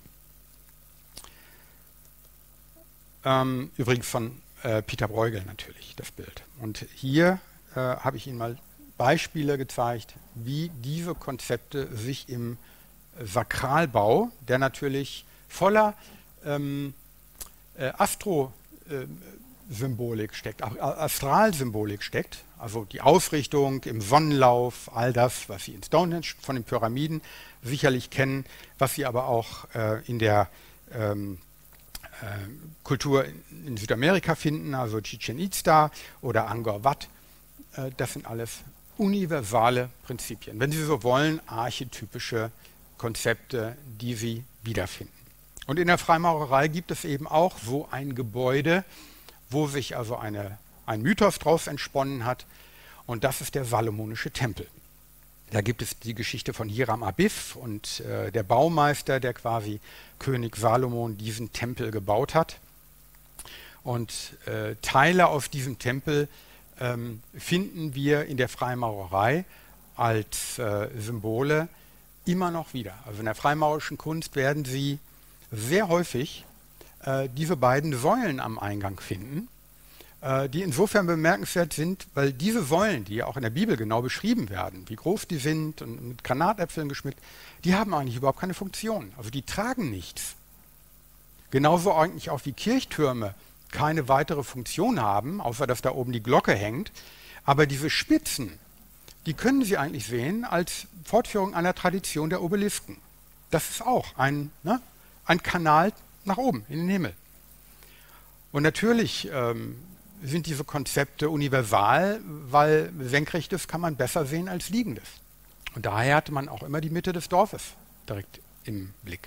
Ähm, übrigens von äh, Peter Bruegel natürlich, das Bild. Und hier äh, habe ich Ihnen mal Beispiele gezeigt, wie diese Konzepte sich im Sakralbau, der natürlich voller ähm, äh, Astro-Symbolik äh, steckt, auch Astralsymbolik steckt, also die Ausrichtung im Sonnenlauf, all das, was Sie in Stonehenge von den Pyramiden sicherlich kennen, was Sie aber auch äh, in der ähm, äh, Kultur in, in Südamerika finden, also Chichen Itza oder Angkor Wat, äh, das sind alles universale Prinzipien. Wenn Sie so wollen, archetypische Konzepte, die Sie wiederfinden. Und in der Freimaurerei gibt es eben auch so ein Gebäude, wo sich also eine, ein Mythos draus entsponnen hat, und das ist der Salomonische Tempel. Da gibt es die Geschichte von Hiram Abif und äh, der Baumeister, der quasi König Salomon diesen Tempel gebaut hat. Und äh, Teile aus diesem Tempel ähm, finden wir in der Freimaurerei als äh, Symbole immer noch wieder. Also in der freimaurerischen Kunst werden Sie sehr häufig äh, diese beiden Säulen am Eingang finden, äh, die insofern bemerkenswert sind, weil diese Säulen, die ja auch in der Bibel genau beschrieben werden, wie groß die sind und mit Granatäpfeln geschmückt, die haben eigentlich überhaupt keine Funktion. Also die tragen nichts. Genauso eigentlich auch wie Kirchtürme keine weitere Funktion haben, außer dass da oben die Glocke hängt. Aber diese Spitzen, die können Sie eigentlich sehen als Fortführung einer Tradition der Obelisken. Das ist auch ein, ne, ein Kanal nach oben in den Himmel. Und natürlich ähm, sind diese Konzepte universal, weil Senkrechtes kann man besser sehen als Liegendes. Und daher hatte man auch immer die Mitte des Dorfes direkt im Blick.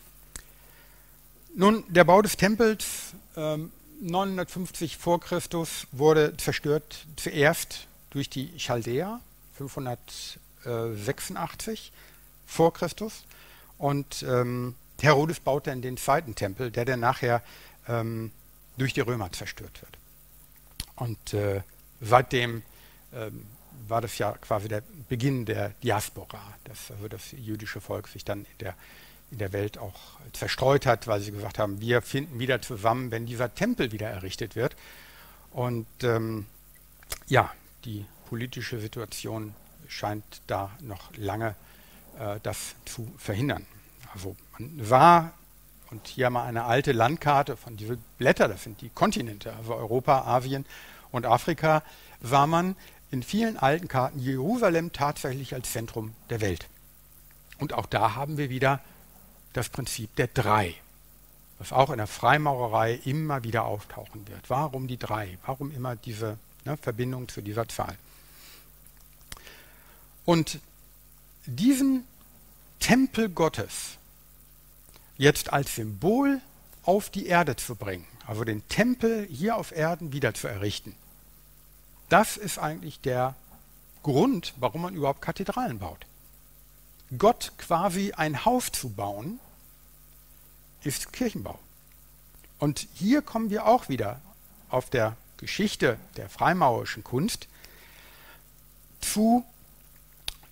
Nun, der Bau des Tempels ähm, neunhundertfünfzig vor Christus wurde zerstört zuerst durch die Chaldäer, fünfhundertsechsundachtzig vor Christus, und ähm, Herodes baut dann den zweiten Tempel, der dann nachher ähm, durch die Römer zerstört wird. Und äh, seitdem ähm, war das ja quasi der Beginn der Diaspora, dass also das jüdische Volk sich dann in der, in der Welt auch zerstreut hat, weil sie gesagt haben, wir finden wieder zusammen, wenn dieser Tempel wieder errichtet wird. Und ähm, ja, die politische Situation scheint da noch lange äh, das zu verhindern. Also man sah, und hier mal eine alte Landkarte von diesen Blätter, das sind die Kontinente, also Europa, Asien und Afrika, sah man in vielen alten Karten Jerusalem tatsächlich als Zentrum der Welt. Und auch da haben wir wieder das Prinzip der Drei, was auch in der Freimaurerei immer wieder auftauchen wird. Warum die Drei? Warum immer diese ne, Verbindung zu dieser Zahl? Und diesen Tempel Gottes jetzt als Symbol auf die Erde zu bringen, also den Tempel hier auf Erden wieder zu errichten, das ist eigentlich der Grund, warum man überhaupt Kathedralen baut. Gott quasi ein Haus zu bauen, ist Kirchenbau. Und hier kommen wir auch wieder auf der Geschichte der freimaurerischen Kunst zu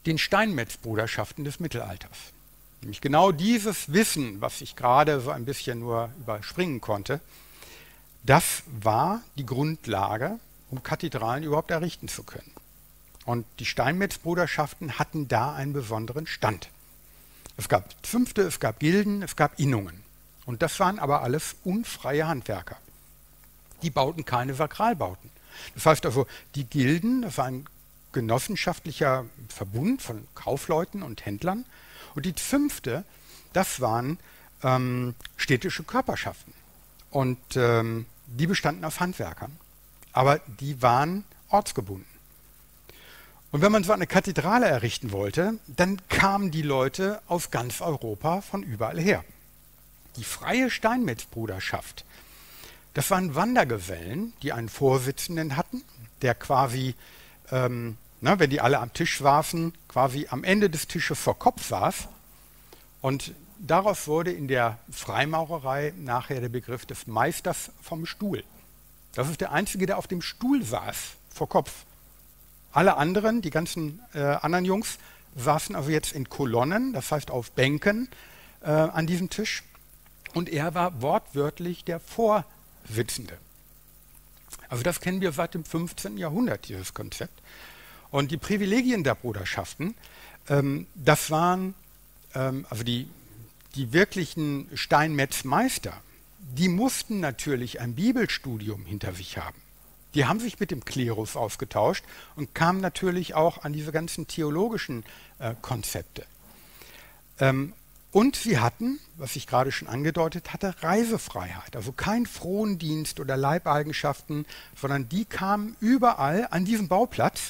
den Steinmetzbruderschaften des Mittelalters. Nämlich genau dieses Wissen, was ich gerade so ein bisschen nur überspringen konnte, das war die Grundlage, um Kathedralen überhaupt errichten zu können. Und die Steinmetzbruderschaften hatten da einen besonderen Stand. Es gab Zünfte, es gab Gilden, es gab Innungen. Und das waren aber alles unfreie Handwerker. Die bauten keine Sakralbauten. Das heißt also, die Gilden, das war ein genossenschaftlicher Verbund von Kaufleuten und Händlern. Und die Zünfte, das waren ähm, städtische Körperschaften. Und ähm, die bestanden aus Handwerkern. Aber die waren ortsgebunden. Und wenn man so eine Kathedrale errichten wollte, dann kamen die Leute aus ganz Europa von überall her. Die freie Steinmetzbruderschaft, das waren Wandergesellen, die einen Vorsitzenden hatten, der quasi, ähm, na, wenn die alle am Tisch saßen, quasi am Ende des Tisches vor Kopf saß. Und daraus wurde in der Freimaurerei nachher der Begriff des Meisters vom Stuhl. Das ist der Einzige, der auf dem Stuhl saß, vor Kopf. Alle anderen, die ganzen äh, anderen Jungs, saßen also jetzt in Kolonnen, das heißt auf Bänken äh, an diesem Tisch. Und er war wortwörtlich der Vorsitzende. Also das kennen wir seit dem fünfzehnten Jahrhundert, dieses Konzept. Und die Privilegien der Bruderschaften, ähm, das waren ähm, also die, die wirklichen Steinmetzmeister, die mussten natürlich ein Bibelstudium hinter sich haben. Die haben sich mit dem Klerus ausgetauscht und kamen natürlich auch an diese ganzen theologischen äh, Konzepte. Ähm, und sie hatten, was ich gerade schon angedeutet hatte, Reisefreiheit. Also kein Frondienst oder Leibeigenschaften, sondern die kamen überall an diesen Bauplatz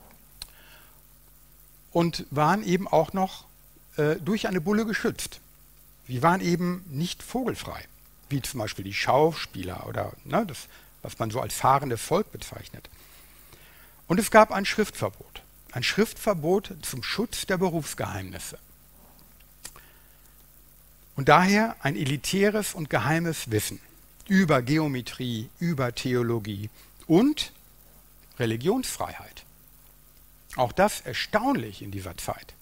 und waren eben auch noch äh, durch eine Bulle geschützt. Sie waren eben nicht vogelfrei, wie zum Beispiel die Schauspieler oder ne, das, was man so als fahrendes Volk bezeichnet. Und es gab ein Schriftverbot. Ein Schriftverbot zum Schutz der Berufsgeheimnisse. Und daher ein elitäres und geheimes Wissen über Geometrie, über Theologie und Religionsfreiheit. Auch das erstaunlich in dieser Zeit.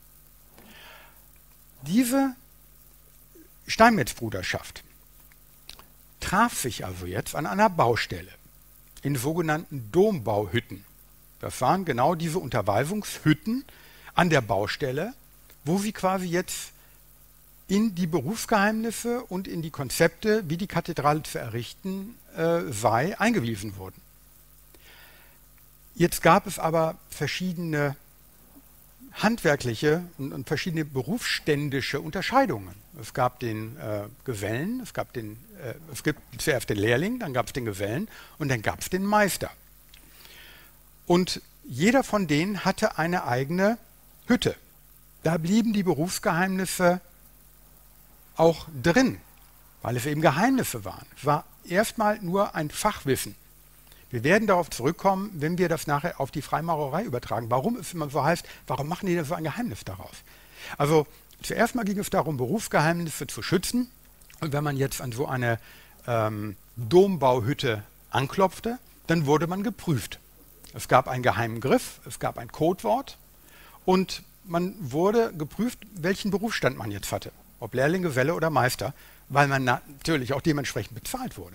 Diese Steinmetzbruderschaft traf sich also jetzt an einer Baustelle in sogenannten Dombauhütten. Das waren genau diese Unterweisungshütten an der Baustelle, wo sie quasi jetzt in die Berufsgeheimnisse und in die Konzepte, wie die Kathedrale zu errichten äh, sei, eingewiesen wurden. Jetzt gab es aber verschiedene handwerkliche und, und verschiedene berufsständische Unterscheidungen. Es gab den äh, Gesellen, es gab den, äh, es gibt zuerst den Lehrling, dann gab es den Gesellen und dann gab es den Meister. Und jeder von denen hatte eine eigene Hütte. Da blieben die Berufsgeheimnisse auch drin, weil es eben Geheimnisse waren. Es war erstmal nur ein Fachwissen. Wir werden darauf zurückkommen, wenn wir das nachher auf die Freimaurerei übertragen. Warum es immer so heißt, warum machen die da so ein Geheimnis daraus? Also zuerst mal ging es darum, Berufsgeheimnisse zu schützen. Und wenn man jetzt an so eine ähm, Dombauhütte anklopfte, dann wurde man geprüft. Es gab einen geheimen Griff, es gab ein Codewort und man wurde geprüft, welchen Berufsstand man jetzt hatte. Ob Lehrling, Geselle oder Meister, weil man natürlich auch dementsprechend bezahlt wurde.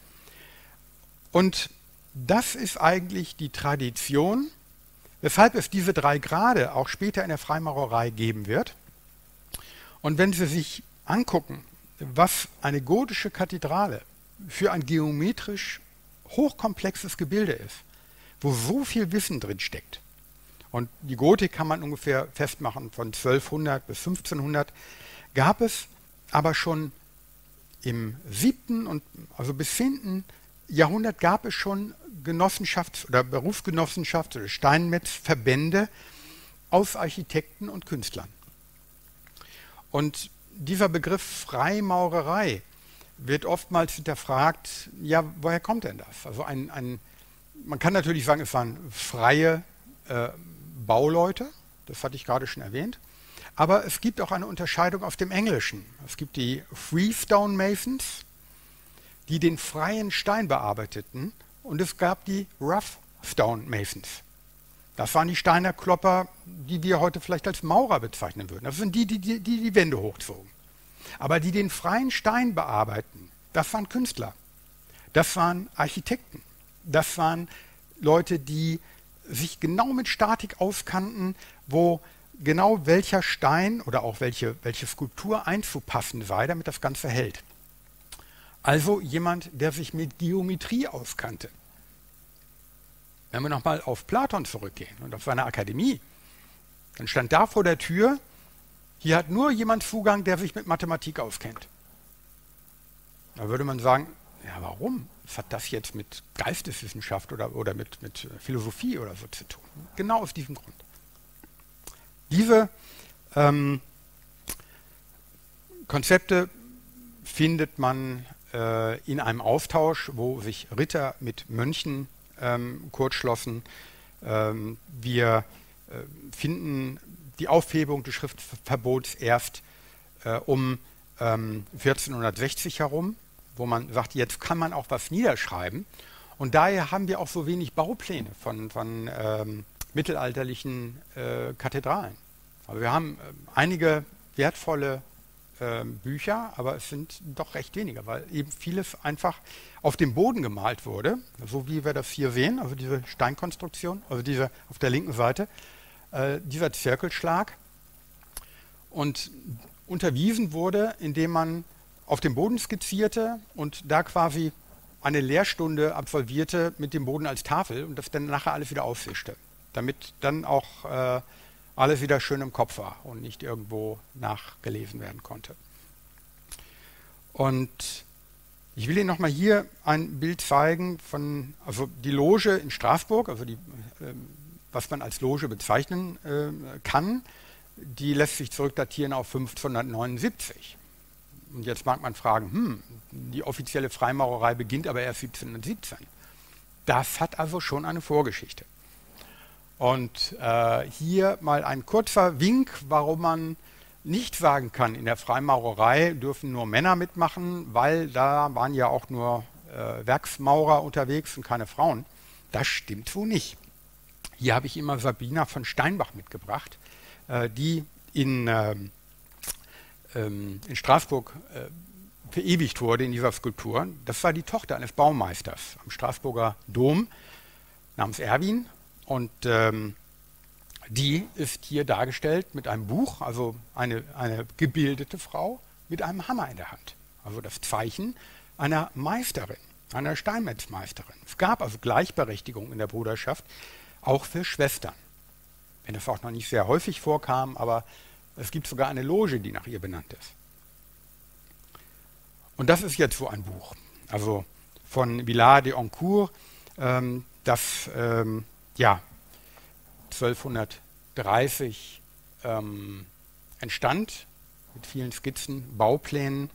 Und das ist eigentlich die Tradition, weshalb es diese drei Grade auch später in der Freimaurerei geben wird. Und wenn Sie sich angucken, was eine gotische Kathedrale für ein geometrisch hochkomplexes Gebilde ist, wo so viel Wissen drin steckt. Und die Gotik kann man ungefähr festmachen von zwölfhundert bis fünfzehnhundert, gab es aber schon im siebten und also bis zehnten Jahrhundert gab es schon Genossenschafts- oder Berufsgenossenschafts- oder Steinmetzverbände aus Architekten und Künstlern. Und dieser Begriff Freimaurerei wird oftmals hinterfragt, ja, woher kommt denn das? Also ein, ein, man kann natürlich sagen, es waren freie äh, Bauleute, das hatte ich gerade schon erwähnt, aber es gibt auch eine Unterscheidung aus dem Englischen. Es gibt die Freestone Masons, die den freien Stein bearbeiteten, und es gab die Rough Stone Masons. Das waren die Steinerklopper, die wir heute vielleicht als Maurer bezeichnen würden. Das sind die, die die, die, die Wände hochzogen. Aber die den freien Stein bearbeiten, das waren Künstler, das waren Architekten, das waren Leute, die sich genau mit Statik auskannten, wo genau welcher Stein oder auch welche, welche Skulptur einzupassen sei, damit das Ganze hält. Also jemand, der sich mit Geometrie auskannte. Wenn wir nochmal auf Platon zurückgehen und auf seine Akademie, dann stand da vor der Tür, hier hat nur jemand Zugang, der sich mit Mathematik auskennt. Da würde man sagen, ja warum? Was hat das jetzt mit Geisteswissenschaft oder, oder mit, mit Philosophie oder so zu tun? Genau aus diesem Grund. Diese ähm, Konzepte findet man äh, in einem Austausch, wo sich Ritter mit Mönchen ähm, kurzschlossen. Ähm, wir äh, finden die Aufhebung des Schriftverbots erst äh, um ähm, vierzehnhundertsechzig herum, wo man sagt, jetzt kann man auch was niederschreiben. Und daher haben wir auch so wenig Baupläne von, von ähm, mittelalterlichen äh, Kathedralen. Also wir haben äh, einige wertvolle äh, Bücher, aber es sind doch recht wenige, weil eben vieles einfach auf dem Boden gemalt wurde, so wie wir das hier sehen, also diese Steinkonstruktion, also diese auf der linken Seite, äh, dieser Zirkelschlag. Und unterwiesen wurde, indem man auf dem Boden skizzierte und da quasi eine Lehrstunde absolvierte mit dem Boden als Tafel und das dann nachher alles wieder aufwischte, damit dann auch äh, alles wieder schön im Kopf war und nicht irgendwo nachgelesen werden konnte. Und ich will Ihnen nochmal hier ein Bild zeigen von, also die Loge in Straßburg, also die, äh, was man als Loge bezeichnen äh, kann, die lässt sich zurückdatieren auf fünfzehnhundertneunundsiebzig. Und jetzt mag man fragen, hm, die offizielle Freimaurerei beginnt aber erst siebzehnhundertsiebzehn. Das hat also schon eine Vorgeschichte. Und äh, hier mal ein kurzer Wink, warum man nicht sagen kann, in der Freimaurerei dürfen nur Männer mitmachen, weil da waren ja auch nur äh, Werksmaurer unterwegs und keine Frauen. Das stimmt so nicht. Hier habe ich immer Sabina von Steinbach mitgebracht, äh, die in, äh, ähm, in Straßburg äh, verewigt wurde in dieser Skulptur. Das war die Tochter eines Baumeisters am Straßburger Dom namens Erwin. Und ähm, die ist hier dargestellt mit einem Buch, also eine, eine gebildete Frau mit einem Hammer in der Hand. Also das Zeichen einer Meisterin, einer Steinmetzmeisterin. Es gab also Gleichberechtigung in der Bruderschaft, auch für Schwestern. Wenn es auch noch nicht sehr häufig vorkam, aber es gibt sogar eine Loge, die nach ihr benannt ist. Und das ist jetzt so ein Buch, also von Villard de Honcourt, ähm, das ähm, ja, zwölfhundertdreißig ähm, entstand, mit vielen Skizzen, Bauplänen.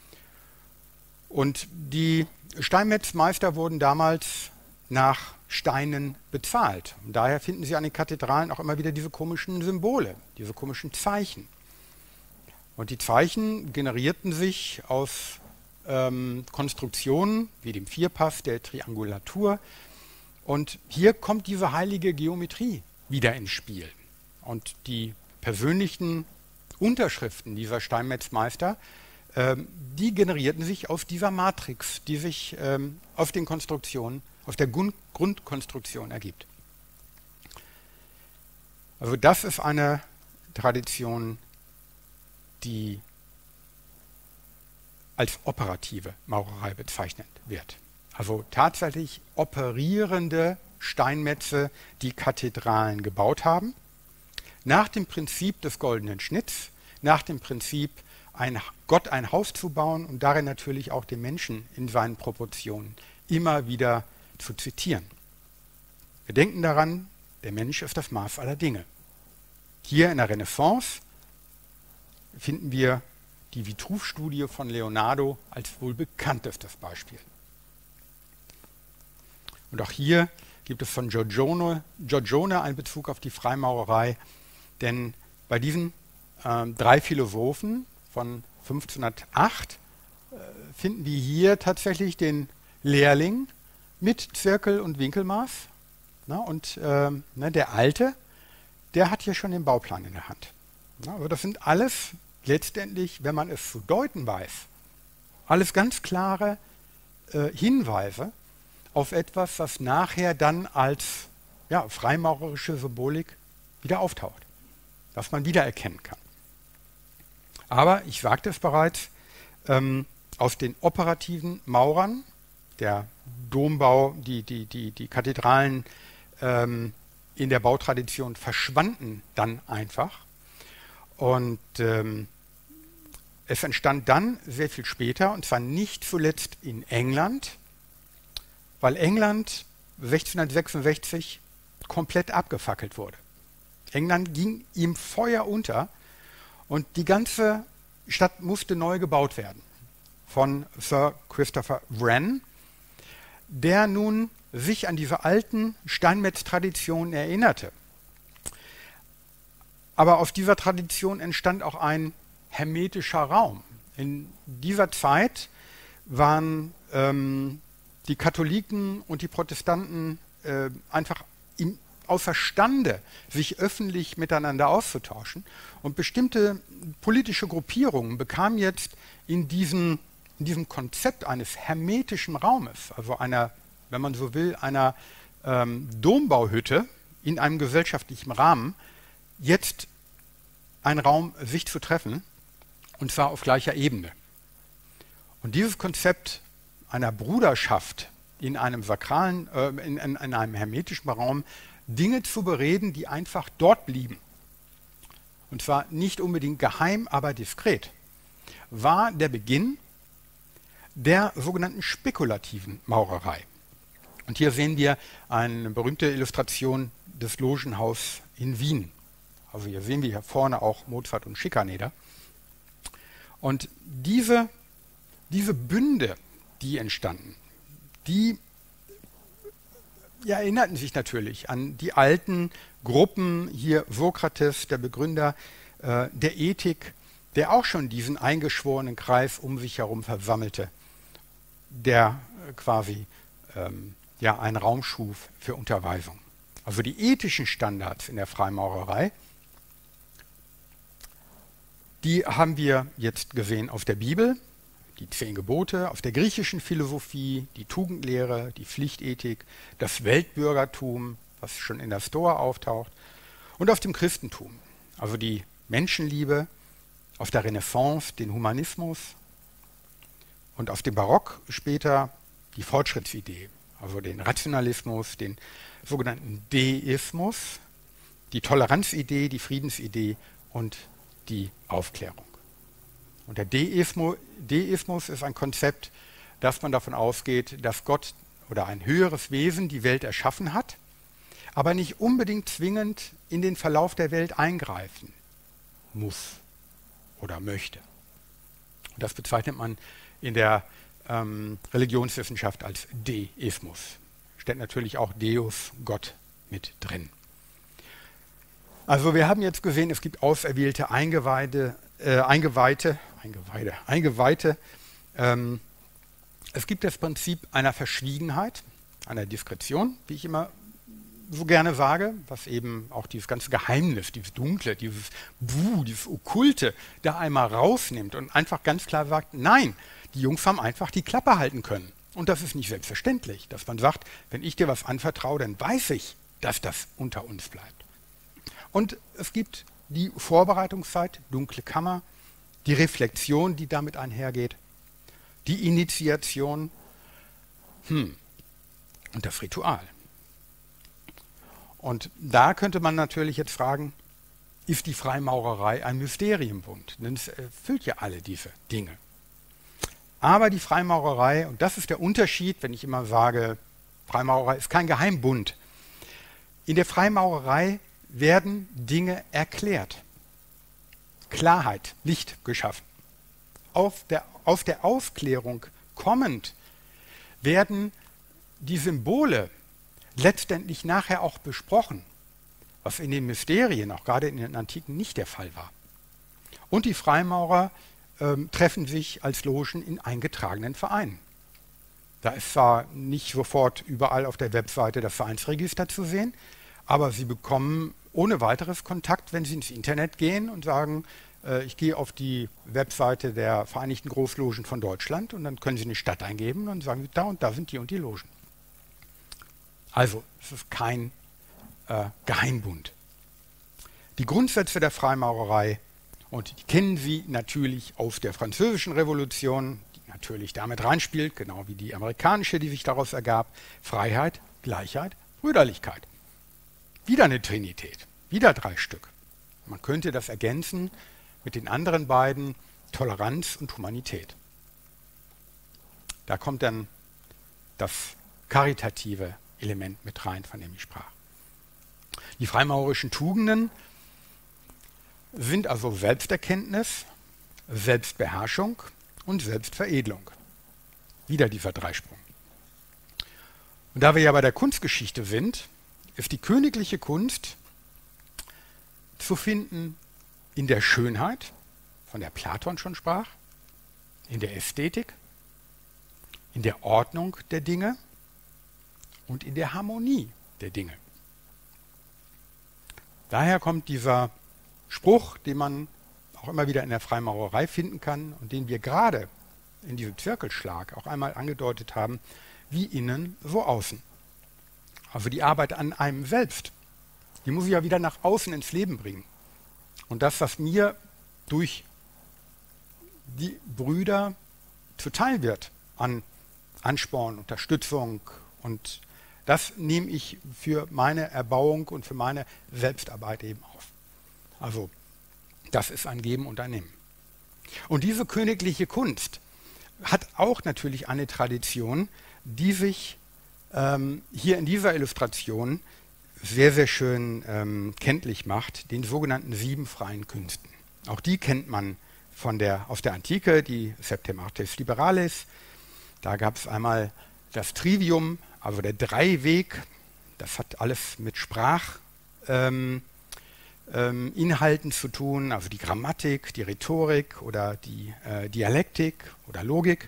Und die Steinmetzmeister wurden damals nach Steinen bezahlt. Und daher finden Sie an den Kathedralen auch immer wieder diese komischen Symbole, diese komischen Zeichen. Und die Zeichen generierten sich aus ähm, Konstruktionen wie dem Vierpass, der Triangulatur. Und hier kommt diese heilige Geometrie wieder ins Spiel. Und die persönlichen Unterschriften dieser Steinmetzmeister, ähm, die generierten sich aus dieser Matrix, die sich ähm, auf den Konstruktionen, auf der Grund Grundkonstruktion ergibt. Also das ist eine Tradition, die als operative Maurerei bezeichnet wird. Also tatsächlich operierende Steinmetze, die Kathedralen gebaut haben, nach dem Prinzip des goldenen Schnitts, nach dem Prinzip, ein Gott ein Haus zu bauen und darin natürlich auch den Menschen in seinen Proportionen immer wieder zu zitieren. Wir denken daran, der Mensch ist das Maß aller Dinge. Hier in der Renaissance finden wir die Vitruv-Studie von Leonardo als wohl bekanntestes Beispiel. Und auch hier gibt es von Giorgione, Giorgione einen Bezug auf die Freimaurerei, denn bei diesen äh, drei Philosophen von fünfzehnhundertacht äh, finden wir hier tatsächlich den Lehrling mit Zirkel und Winkelmaß. Na, und äh, ne, der Alte, der hat hier schon den Bauplan in der Hand. Ja, aber das sind alles letztendlich, wenn man es zu deuten weiß, alles ganz klare äh, Hinweise auf etwas, was nachher dann als ja, freimaurerische Symbolik wieder auftaucht, was man wiedererkennen kann. Aber ich sagte es bereits, ähm, aus den operativen Maurern, der Dombau, die, die, die, die Kathedralen ähm, in der Bautradition verschwanden dann einfach. Und ähm, es entstand dann sehr viel später, und zwar nicht zuletzt in England, weil England sechzehnhundertsechsundsechzig komplett abgefackelt wurde. England ging ihm Feuer unter und die ganze Stadt musste neu gebaut werden von Sir Christopher Wren, der nun sich an diese alten Steinmetztraditionen erinnerte. Aber aus dieser Tradition entstand auch ein hermetischer Raum. In dieser Zeit waren ähm, die Katholiken und die Protestanten äh, einfach im, außerstande, sich öffentlich miteinander auszutauschen. Und bestimmte politische Gruppierungen bekamen jetzt in diesem, in diesem Konzept eines hermetischen Raumes, also einer, wenn man so will, einer ähm, Dombauhütte in einem gesellschaftlichen Rahmen, jetzt einen Raum, sich zu treffen, und zwar auf gleicher Ebene. Und dieses Konzept einer Bruderschaft in einem sakralen, äh, in, in, in einem hermetischen Raum, Dinge zu bereden, die einfach dort blieben, und zwar nicht unbedingt geheim, aber diskret, war der Beginn der sogenannten spekulativen Maurerei. Und hier sehen wir eine berühmte Illustration des Logenhauses in Wien. Also hier sehen wir hier vorne auch Mozart und Schikaneder. Und diese, diese Bünde, die entstanden, die ja, erinnerten sich natürlich an die alten Gruppen, hier Sokrates, der Begründer äh, der Ethik, der auch schon diesen eingeschworenen Kreis um sich herum versammelte, der äh, quasi ähm, ja, einen Raum schuf für Unterweisung. Also die ethischen Standards in der Freimaurerei, die haben wir jetzt gesehen auf der Bibel, die zehn Gebote, auf der griechischen Philosophie, die Tugendlehre, die Pflichtethik, das Weltbürgertum, was schon in der Stoa auftaucht, und auf dem Christentum, also die Menschenliebe, auf der Renaissance den Humanismus und auf dem Barock später die Fortschrittsidee, also den Rationalismus, den sogenannten Deismus, die Toleranzidee, die Friedensidee und die Aufklärung. Und der Deismus, Deismus ist ein Konzept, dass man davon ausgeht, dass Gott oder ein höheres Wesen die Welt erschaffen hat, aber nicht unbedingt zwingend in den Verlauf der Welt eingreifen muss oder möchte. Und das bezeichnet man in der ähm, Religionswissenschaft als Deismus. Steht natürlich auch Deus, Gott, mit drin. Also wir haben jetzt gesehen, es gibt auserwählte Eingeweide, äh, Eingeweihte, Eingeweide, Eingeweihte. Ähm, es gibt das Prinzip einer Verschwiegenheit, einer Diskretion, wie ich immer so gerne sage, was eben auch dieses ganze Geheimnis, dieses Dunkle, dieses Buh, dieses Okkulte da einmal rausnimmt und einfach ganz klar sagt, nein, die Jungs haben einfach die Klappe halten können. Und das ist nicht selbstverständlich, dass man sagt, wenn ich dir was anvertraue, dann weiß ich, dass das unter uns bleibt. Und es gibt die Vorbereitungszeit, dunkle Kammer, die Reflexion, die damit einhergeht, die Initiation hm, und das Ritual. Und da könnte man natürlich jetzt fragen, ist die Freimaurerei ein Mysterienbund? Denn es erfüllt ja alle diese Dinge. Aber die Freimaurerei, und das ist der Unterschied, wenn ich immer sage, Freimaurerei ist kein Geheimbund. In der Freimaurerei werden Dinge erklärt. Klarheit, Licht geschaffen. Auf der, aus der Aufklärung kommend werden die Symbole letztendlich nachher auch besprochen, was in den Mysterien, auch gerade in den Antiken, nicht der Fall war. Und die Freimaurer ähm, treffen sich als Logen in eingetragenen Vereinen. Da ist zwar nicht sofort überall auf der Webseite das Vereinsregister zu sehen, aber sie bekommen ohne weiteres Kontakt, wenn Sie ins Internet gehen und sagen, äh, ich gehe auf die Webseite der Vereinigten Großlogen von Deutschland und dann können Sie eine Stadt eingeben und dann sagen Sie, da und da sind die und die Logen. Also es ist kein äh, Geheimbund. Die Grundsätze der Freimaurerei, und die kennen Sie natürlich aus der Französischen Revolution, die natürlich damit reinspielt, genau wie die amerikanische, die sich daraus ergab: Freiheit, Gleichheit, Brüderlichkeit. Wieder eine Trinität, wieder drei Stück. Man könnte das ergänzen mit den anderen beiden: Toleranz und Humanität. Da kommt dann das karitative Element mit rein, von dem ich sprach. Die freimaurerischen Tugenden sind also Selbsterkenntnis, Selbstbeherrschung und Selbstveredelung. Wieder dieser Dreisprung. Und da wir ja bei der Kunstgeschichte sind, ist die königliche Kunst zu finden in der Schönheit, von der Platon schon sprach, in der Ästhetik, in der Ordnung der Dinge und in der Harmonie der Dinge. Daher kommt dieser Spruch, den man auch immer wieder in der Freimaurerei finden kann und den wir gerade in diesem Zirkelschlag auch einmal angedeutet haben: wie innen, so außen. Also die Arbeit an einem selbst, die muss ich ja wieder nach außen ins Leben bringen. Und das, was mir durch die Brüder zuteil wird an Ansporn, Unterstützung, und das nehme ich für meine Erbauung und für meine Selbstarbeit eben auf. Also das ist ein Geben und ein Nehmen. Und diese königliche Kunst hat auch natürlich eine Tradition, die sich ähm, hier in dieser Illustration sehr, sehr schön ähm, kenntlich macht, den sogenannten sieben freien Künsten. Auch die kennt man von der, aus der Antike, die Septem Artes Liberalis. Da gab es einmal das Trivium, also der Dreiweg. Das hat alles mit Sprach ähm, ähm, Inhalten zu tun, also die Grammatik, die Rhetorik oder die äh, Dialektik oder Logik.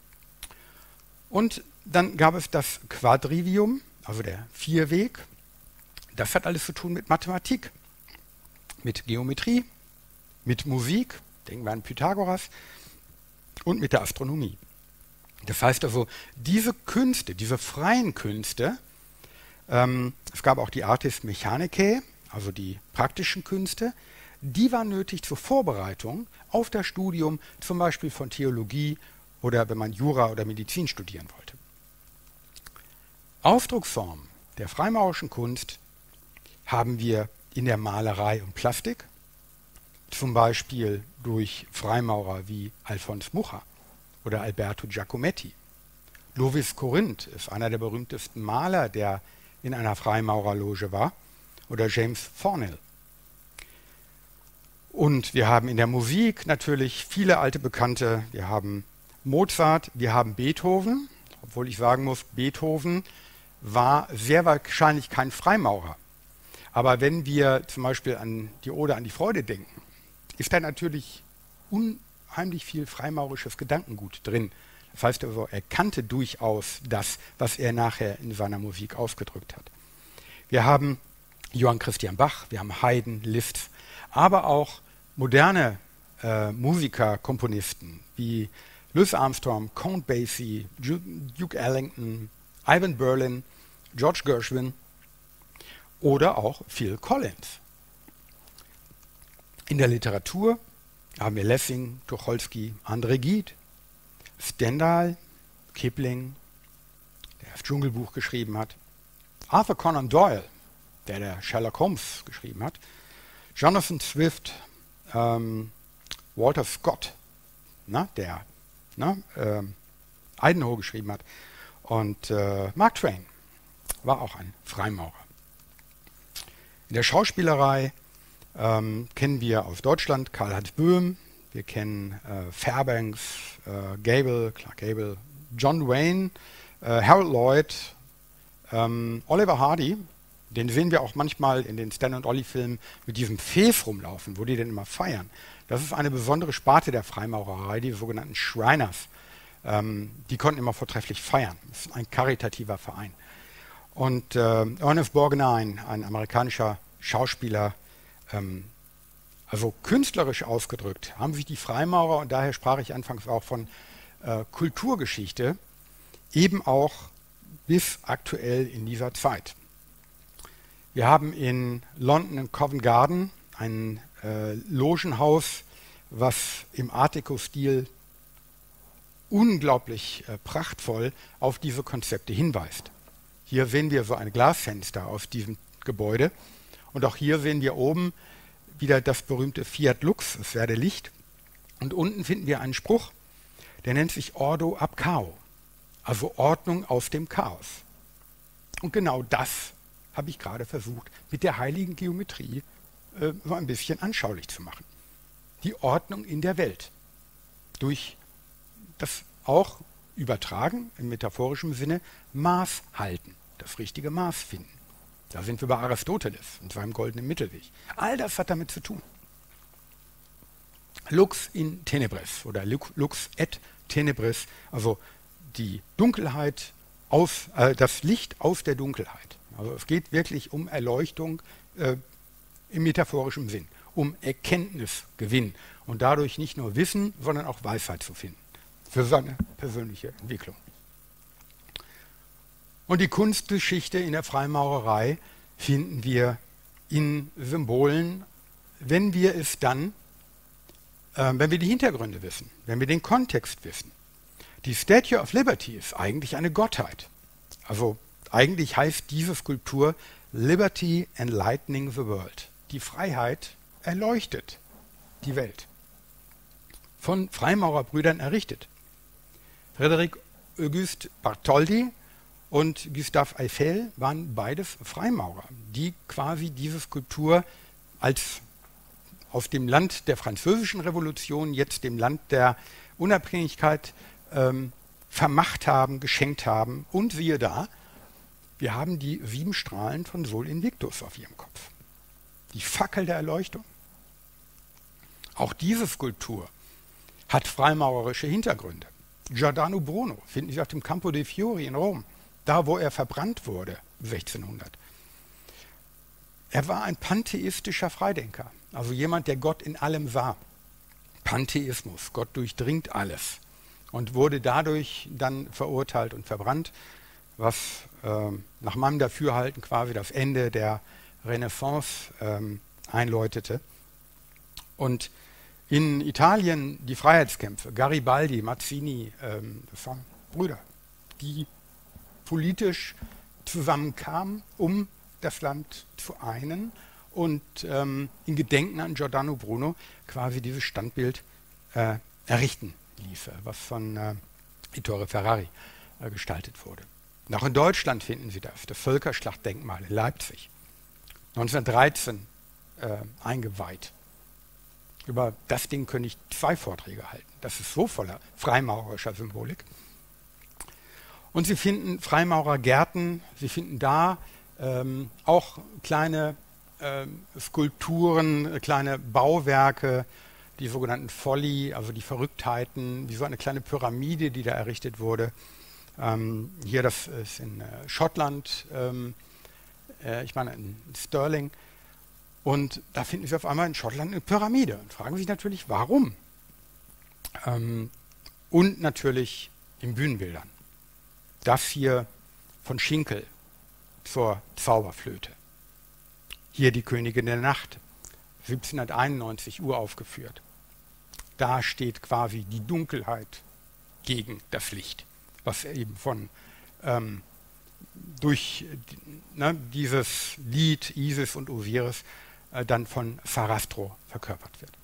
Und dann gab es das Quadrivium, also der Vierweg. Das hat alles zu tun mit Mathematik, mit Geometrie, mit Musik, denken wir an Pythagoras, und mit der Astronomie. Das heißt also, diese Künste, diese freien Künste, ähm, es gab auch die Artes Mechanicae, also die praktischen Künste, die waren nötig zur Vorbereitung auf das Studium, zum Beispiel von Theologie oder wenn man Jura oder Medizin studieren wollte. Ausdrucksformen der freimaurerischen Kunst haben wir in der Malerei und Plastik, zum Beispiel durch Freimaurer wie Alfons Mucha oder Alberto Giacometti. Lovis Corinth ist einer der berühmtesten Maler, der in einer Freimaurerloge war, oder James Thornhill. Und wir haben in der Musik natürlich viele alte Bekannte. Wir haben Mozart, wir haben Beethoven, obwohl ich sagen muss, Beethoven war sehr wahrscheinlich kein Freimaurer. Aber wenn wir zum Beispiel an die Ode an die Freude denken, ist da natürlich unheimlich viel freimaurisches Gedankengut drin. Das heißt also, er kannte durchaus das, was er nachher in seiner Musik ausgedrückt hat. Wir haben Johann Christian Bach, wir haben Haydn, Liszt, aber auch moderne äh, Musiker, Komponisten wie Louis Armstrong, Count Basie, Duke Ellington, Ivan Berlin, George Gershwin oder auch Phil Collins. In der Literatur haben wir Lessing, Tucholsky, André Gide, Stendhal, Kipling, der das Dschungelbuch geschrieben hat, Arthur Conan Doyle, der der Sherlock Holmes geschrieben hat, Jonathan Swift, ähm, Walter Scott, na, der na, ähm, Ivanhoe geschrieben hat, und äh, Mark Twain war auch ein Freimaurer. In der Schauspielerei ähm, kennen wir aus Deutschland Karl-Heinz Böhm, wir kennen äh, Fairbanks, äh, Gable, Clark Gable, John Wayne, äh, Harold Lloyd, ähm, Oliver Hardy. Den sehen wir auch manchmal in den Stan und Ollie Filmen mit diesem Fes rumlaufen, wo die denn immer feiern. Das ist eine besondere Sparte der Freimaurerei, die sogenannten Shriners. Ähm, die konnten immer vortrefflich feiern. Das ist ein karitativer Verein. Und äh, Ernest Borgnine, ein amerikanischer Schauspieler. Ähm, also künstlerisch ausgedrückt haben sich die Freimaurer, und daher sprach ich anfangs auch von äh, Kulturgeschichte, eben auch bis aktuell in dieser Zeit. Wir haben in London in Covent Garden ein äh, Logenhaus, was im Art Deco-Stil unglaublich äh, prachtvoll auf diese Konzepte hinweist. Hier sehen wir so ein Glasfenster aus diesem Gebäude und auch hier sehen wir oben wieder das berühmte Fiat Lux, es werde Licht, und unten finden wir einen Spruch, der nennt sich Ordo ab Chao, also Ordnung aus dem Chaos. Und genau das habe ich gerade versucht, mit der heiligen Geometrie äh, so ein bisschen anschaulich zu machen. Die Ordnung in der Welt. Durch das auch übertragen, im metaphorischen Sinne, Maß halten, das richtige Maß finden. Da sind wir bei Aristoteles und seinem goldenen Mittelweg. All das hat damit zu tun. Lux in tenebris oder Lux et tenebris, also die Dunkelheit, aus, äh, das Licht aus der Dunkelheit. Also es geht wirklich um Erleuchtung äh, im metaphorischen Sinn, um Erkenntnisgewinn und dadurch nicht nur Wissen, sondern auch Weisheit zu finden für seine persönliche Entwicklung. Und die Kunstgeschichte in der Freimaurerei finden wir in Symbolen, wenn wir es dann, äh, wenn wir die Hintergründe wissen, wenn wir den Kontext wissen. Die Statue of Liberty ist eigentlich eine Gottheit. Also eigentlich heißt diese Skulptur Liberty Enlightening the World. Die Freiheit erleuchtet die Welt. Von Freimaurerbrüdern errichtet. Frédéric Auguste Bartholdi und Gustave Eiffel waren beides Freimaurer, die quasi diese Skulptur als aus dem Land der Französischen Revolution, jetzt dem Land der Unabhängigkeit ähm, vermacht haben, geschenkt haben. Und siehe da, wir haben die sieben Strahlen von Sol Invictus auf ihrem Kopf. Die Fackel der Erleuchtung. Auch diese Skulptur hat freimaurerische Hintergründe. Giordano Bruno finden Sie auf dem Campo dei Fiori in Rom, da wo er verbrannt wurde, sechzehnhundert. Er war ein pantheistischer Freidenker, also jemand, der Gott in allem sah. Pantheismus, Gott durchdringt alles und wurde dadurch dann verurteilt und verbrannt, was äh, nach meinem Dafürhalten quasi das Ende der Renaissance ähm, einläutete. Und in Italien die Freiheitskämpfe, Garibaldi, Mazzini, ähm, das waren Brüder, die politisch zusammenkamen, um das Land zu einen und ähm, in Gedenken an Giordano Bruno quasi dieses Standbild äh, errichten ließe, was von äh, Ettore Ferrari äh, gestaltet wurde. Und auch in Deutschland finden Sie das, das Völkerschlachtdenkmal in Leipzig, neunzehnhundertdreizehn äh, eingeweiht. Über das Ding könnte ich zwei Vorträge halten. Das ist so voller freimaurerischer Symbolik. Und Sie finden Freimaurergärten, Sie finden da ähm, auch kleine ähm, Skulpturen, kleine Bauwerke, die sogenannten Folli, also die Verrücktheiten, wie so eine kleine Pyramide, die da errichtet wurde. Ähm, hier, das ist in äh, Schottland, ähm, äh, ich meine in Stirling. Und da finden Sie auf einmal in Schottland eine Pyramide und fragen sich natürlich, warum? Ähm, und natürlich in Bühnenbildern. Das hier von Schinkel zur Zauberflöte. Hier die Königin der Nacht, siebzehnhunderteinundneunzig uraufgeführt. Da steht quasi die Dunkelheit gegen das Licht, was eben von ähm, durch ne, dieses Lied Isis und Osiris äh, dann von Sarastro verkörpert wird.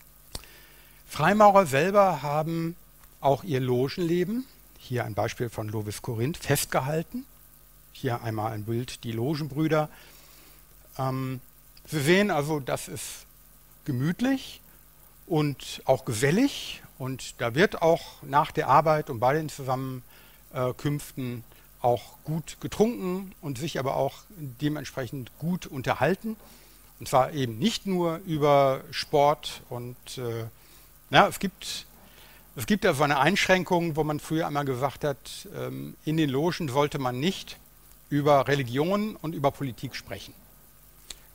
Freimaurer selber haben auch ihr Logenleben, hier ein Beispiel von Lovis Corinth, festgehalten. Hier einmal ein Bild, die Logenbrüder. Ähm, Sie sehen also, das ist gemütlich und auch gesellig und da wird auch nach der Arbeit und bei den Zusammenkünften auch gut getrunken und sich aber auch dementsprechend gut unterhalten. Und zwar eben nicht nur über Sport und äh, ja, es gibt es gibt ja so eine Einschränkung, wo man früher einmal gesagt hat, ähm, in den Logen sollte man nicht über Religion und über Politik sprechen.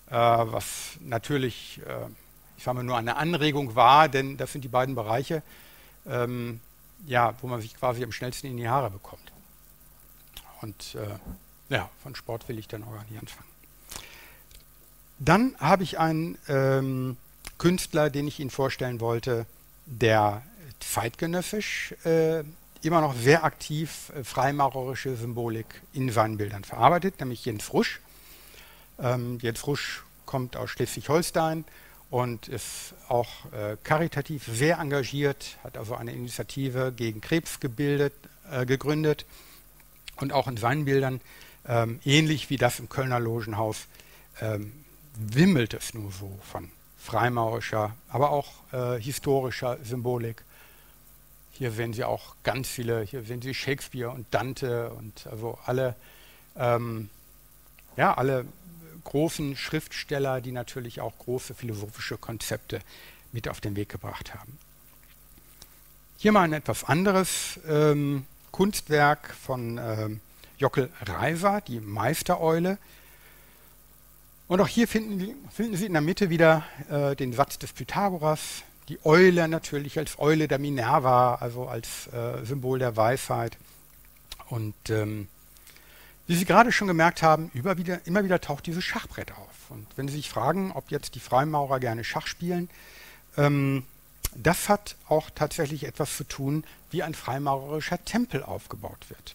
äh, was natürlich, äh, ich sage mal, nur eine Anregung war, denn das sind die beiden Bereiche, ähm, ja, wo man sich quasi am schnellsten in die Haare bekommt. Und äh, ja, von Sport will ich dann auch gar nicht anfangen. Dann habe ich einen ähm, Künstler, den ich Ihnen vorstellen wollte, der zeitgenössisch äh, immer noch sehr aktiv äh, freimaurerische Symbolik in seinen Bildern verarbeitet, nämlich Jens Frusch. Ähm, Jens Frusch kommt aus Schleswig-Holstein und ist auch äh, karitativ sehr engagiert, hat also eine Initiative gegen Krebs gebildet, äh, gegründet und auch in seinen Bildern, ähm, ähnlich wie das im Kölner Logenhaus, ähm, wimmelt es nur so von freimaurischer, aber auch äh, historischer Symbolik. Hier sehen Sie auch ganz viele, hier sehen Sie Shakespeare und Dante und also alle, ähm, ja, alle großen Schriftsteller, die natürlich auch große philosophische Konzepte mit auf den Weg gebracht haben. Hier mal ein etwas anderes ähm, Kunstwerk von ähm, Jockel Reiser, die Meistereule. Und auch hier finden, finden Sie in der Mitte wieder äh, den Satz des Pythagoras, die Eule natürlich als Eule der Minerva, also als äh, Symbol der Weisheit. Und ähm, wie Sie gerade schon gemerkt haben, immer wieder, immer wieder taucht dieses Schachbrett auf. Und wenn Sie sich fragen, ob jetzt die Freimaurer gerne Schach spielen, ähm, das hat auch tatsächlich etwas zu tun, wie ein freimaurerischer Tempel aufgebaut wird.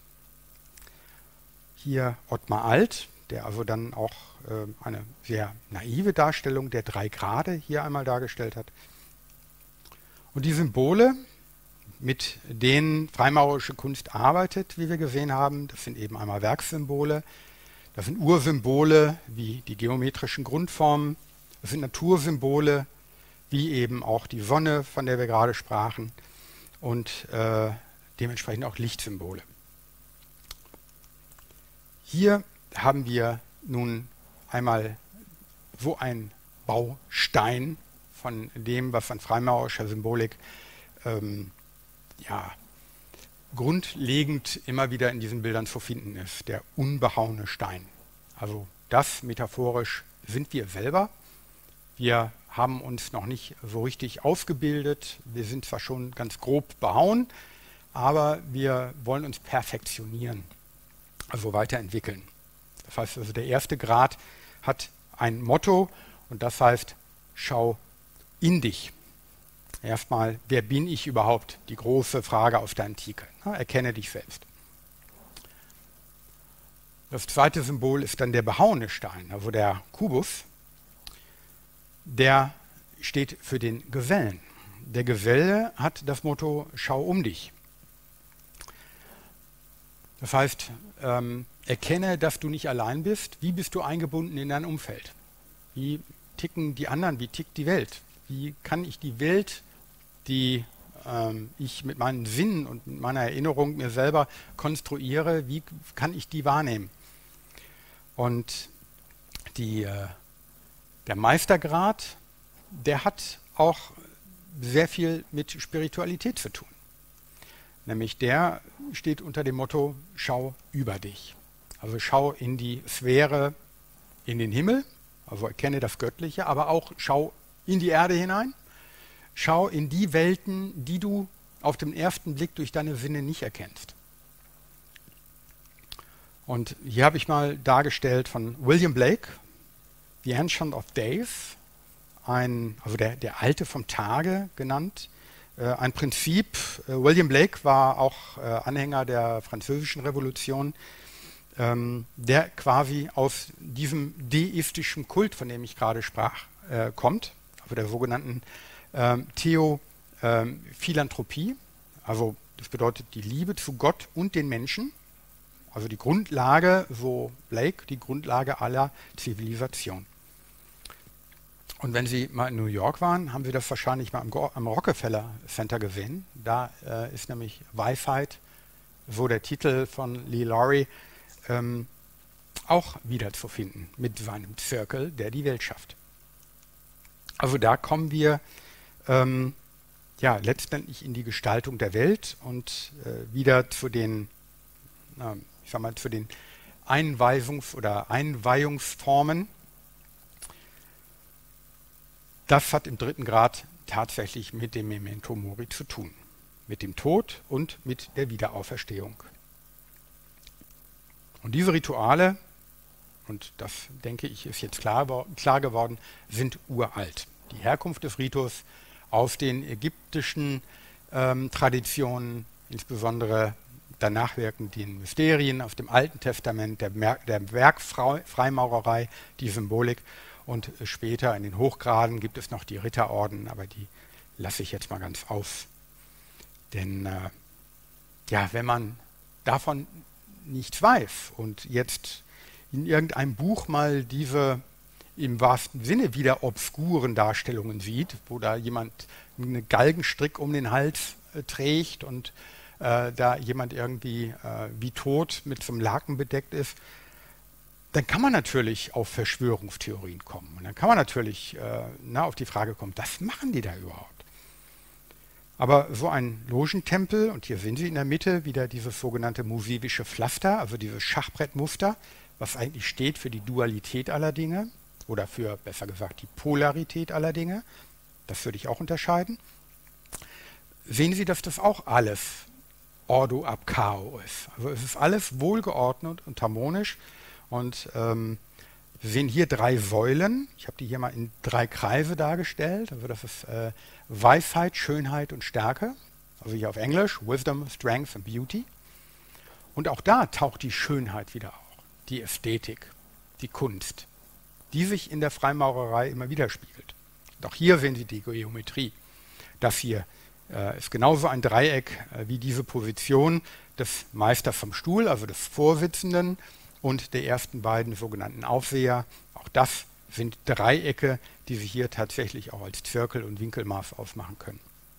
Hier Ottmar Alt, der also dann auch äh, eine sehr naive Darstellung der drei Grade hier einmal dargestellt hat. Und die Symbole, mit denen freimaurerische Kunst arbeitet, wie wir gesehen haben, das sind eben einmal Werksymbole, das sind Ursymbole wie die geometrischen Grundformen, das sind Natursymbole wie eben auch die Sonne, von der wir gerade sprachen, und äh, dementsprechend auch Lichtsymbole. Hier haben wir nun einmal so ein Baustein von dem, was an freimaurerischer Symbolik ähm, ja, grundlegend immer wieder in diesen Bildern zu finden ist, der unbehauene Stein. Also das metaphorisch sind wir selber. Wir haben uns noch nicht so richtig ausgebildet. Wir sind zwar schon ganz grob behauen, aber wir wollen uns perfektionieren, also weiterentwickeln. Das heißt also, der erste Grad hat ein Motto und das heißt, schau in dich. Erstmal, wer bin ich überhaupt? Die große Frage aus der Antike. Na, erkenne dich selbst. Das zweite Symbol ist dann der behauene Stein, also der Kubus. Der steht für den Gesellen. Der Geselle hat das Motto, schau um dich. Das heißt, ähm, erkenne, dass du nicht allein bist. Wie bist du eingebunden in dein Umfeld? Wie ticken die anderen? Wie tickt die Welt? Wie kann ich die Welt, die ähm, ich mit meinen Sinnen und mit meiner Erinnerung mir selber konstruiere, wie kann ich die wahrnehmen? Und die, äh, der Meistergrad, der hat auch sehr viel mit Spiritualität zu tun. Nämlich der steht unter dem Motto, schau über dich. Also schau in die Sphäre, in den Himmel, also erkenne das Göttliche, aber auch schau in die Erde hinein. Schau in die Welten, die du auf den ersten Blick durch deine Sinne nicht erkennst. Und hier habe ich mal dargestellt von William Blake, The Ancient of Days, ein, also der, der Alte vom Tage genannt. Äh, ein Prinzip, äh, William Blake war auch äh, Anhänger der Französischen Revolution, ähm, der quasi aus diesem deistischen Kult, von dem ich gerade sprach, äh, kommt, also der sogenannten ähm, Theophilanthropie, also das bedeutet die Liebe zu Gott und den Menschen, also die Grundlage, so Blake, die Grundlage aller Zivilisation. Und wenn Sie mal in New York waren, haben Sie das wahrscheinlich mal am, am Rockefeller Center gesehen. Da äh, ist nämlich Weisheit, so der Titel von Lee Laurie, ähm, auch wieder zu finden mit seinem Zirkel, der die Welt schafft. Also da kommen wir ähm, ja, letztendlich in die Gestaltung der Welt und äh, wieder zu den, äh, ich sag mal, zu den Einweisungs- oder Einweihungsformen. das hat im dritten Grad tatsächlich mit dem Memento Mori zu tun, mit dem Tod und mit der Wiederauferstehung. Und diese Rituale, und das denke ich ist jetzt klar, klar geworden, sind uralt. Die Herkunft des Ritus aus den ägyptischen ähm, Traditionen, insbesondere danach wirkenden Mysterien aus dem Alten Testament, der, der Werkfreimaurerei, die Symbolik, und später in den Hochgraden gibt es noch die Ritterorden, aber die lasse ich jetzt mal ganz aus. Denn äh, ja, wenn man davon nichts weiß und jetzt in irgendeinem Buch mal diese im wahrsten Sinne wieder obskuren Darstellungen sieht, wo da jemand einen Galgenstrick um den Hals äh, trägt und äh, da jemand irgendwie äh, wie tot mit so einem Laken bedeckt ist, dann kann man natürlich auf Verschwörungstheorien kommen. Und dann kann man natürlich äh, na, auf die Frage kommen, was machen die da überhaupt? Aber so ein Logentempel, und hier sehen Sie in der Mitte wieder dieses sogenannte musivische Pflaster, also dieses Schachbrettmuster, was eigentlich steht für die Dualität aller Dinge oder für, besser gesagt, die Polarität aller Dinge. Das würde ich auch unterscheiden. Sehen Sie, dass das auch alles Ordo ab Chao ist. Also es ist alles wohlgeordnet und harmonisch. Und ähm, wir sehen hier drei Säulen. Ich habe die hier mal in drei Kreise dargestellt. Also das ist äh, Weisheit, Schönheit und Stärke. Also hier auf Englisch Wisdom, Strength and Beauty. Und auch da taucht die Schönheit wieder auf. Die Ästhetik, die Kunst, die sich in der Freimaurerei immer widerspiegelt. Und auch hier sehen Sie die Geometrie. Das hier äh, ist genauso ein Dreieck äh, wie diese Position des Meisters vom Stuhl, also des Vorsitzenden, und der ersten beiden sogenannten Aufseher. Auch das sind Dreiecke, die sich hier tatsächlich auch als Zirkel und Winkelmaß ausmachen können.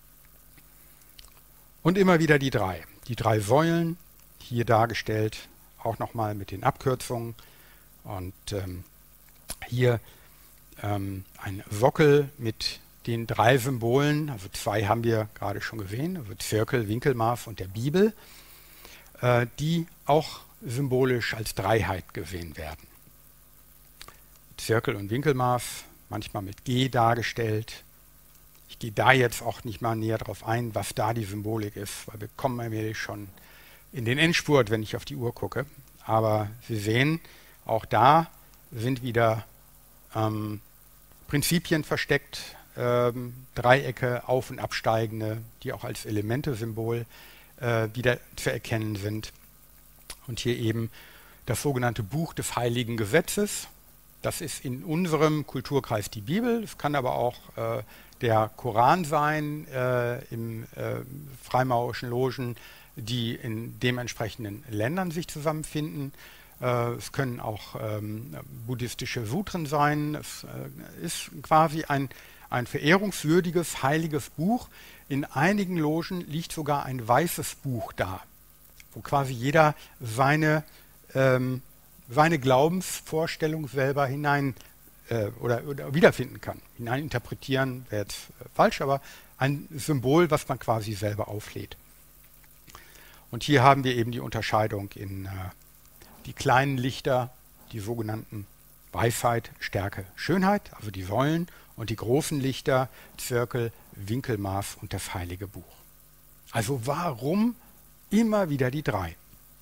Und immer wieder die drei. Die drei Säulen, hier dargestellt, auch nochmal mit den Abkürzungen. Und ähm, hier ähm, ein Sockel mit den drei Symbolen, also zwei haben wir gerade schon gesehen, also Zirkel, Winkelmaß und der Bibel, äh, die auch symbolisch als Dreiheit gesehen werden. Zirkel und Winkelmaß, manchmal mit G dargestellt. Ich gehe da jetzt auch nicht mal näher darauf ein, was da die Symbolik ist, weil wir kommen allmählich schon in den Endspurt, wenn ich auf die Uhr gucke. Aber Sie sehen, auch da sind wieder ähm, Prinzipien versteckt, ähm, Dreiecke, auf- und absteigende, die auch als Elemente-Symbol äh, wieder zu erkennen sind. Und hier eben das sogenannte Buch des Heiligen Gesetzes. Das ist in unserem Kulturkreis die Bibel. Es kann aber auch äh, der Koran sein äh, im äh, freimaurerischen Logen, die in dementsprechenden Ländern sich zusammenfinden. Äh, es können auch ähm, buddhistische Sutren sein. Es äh, ist quasi ein, ein verehrungswürdiges, heiliges Buch. In einigen Logen liegt sogar ein weißes Buch da, wo quasi jeder seine, ähm, seine Glaubensvorstellung selber hinein äh, oder, oder wiederfinden kann. Hineininterpretieren wäre jetzt äh, falsch, aber ein Symbol, was man quasi selber auflädt. Und hier haben wir eben die Unterscheidung in äh, die kleinen Lichter, die sogenannten Weisheit, Stärke, Schönheit, also die Säulen, und die großen Lichter, Zirkel, Winkelmaß und das Heilige Buch. Also warum immer wieder die drei?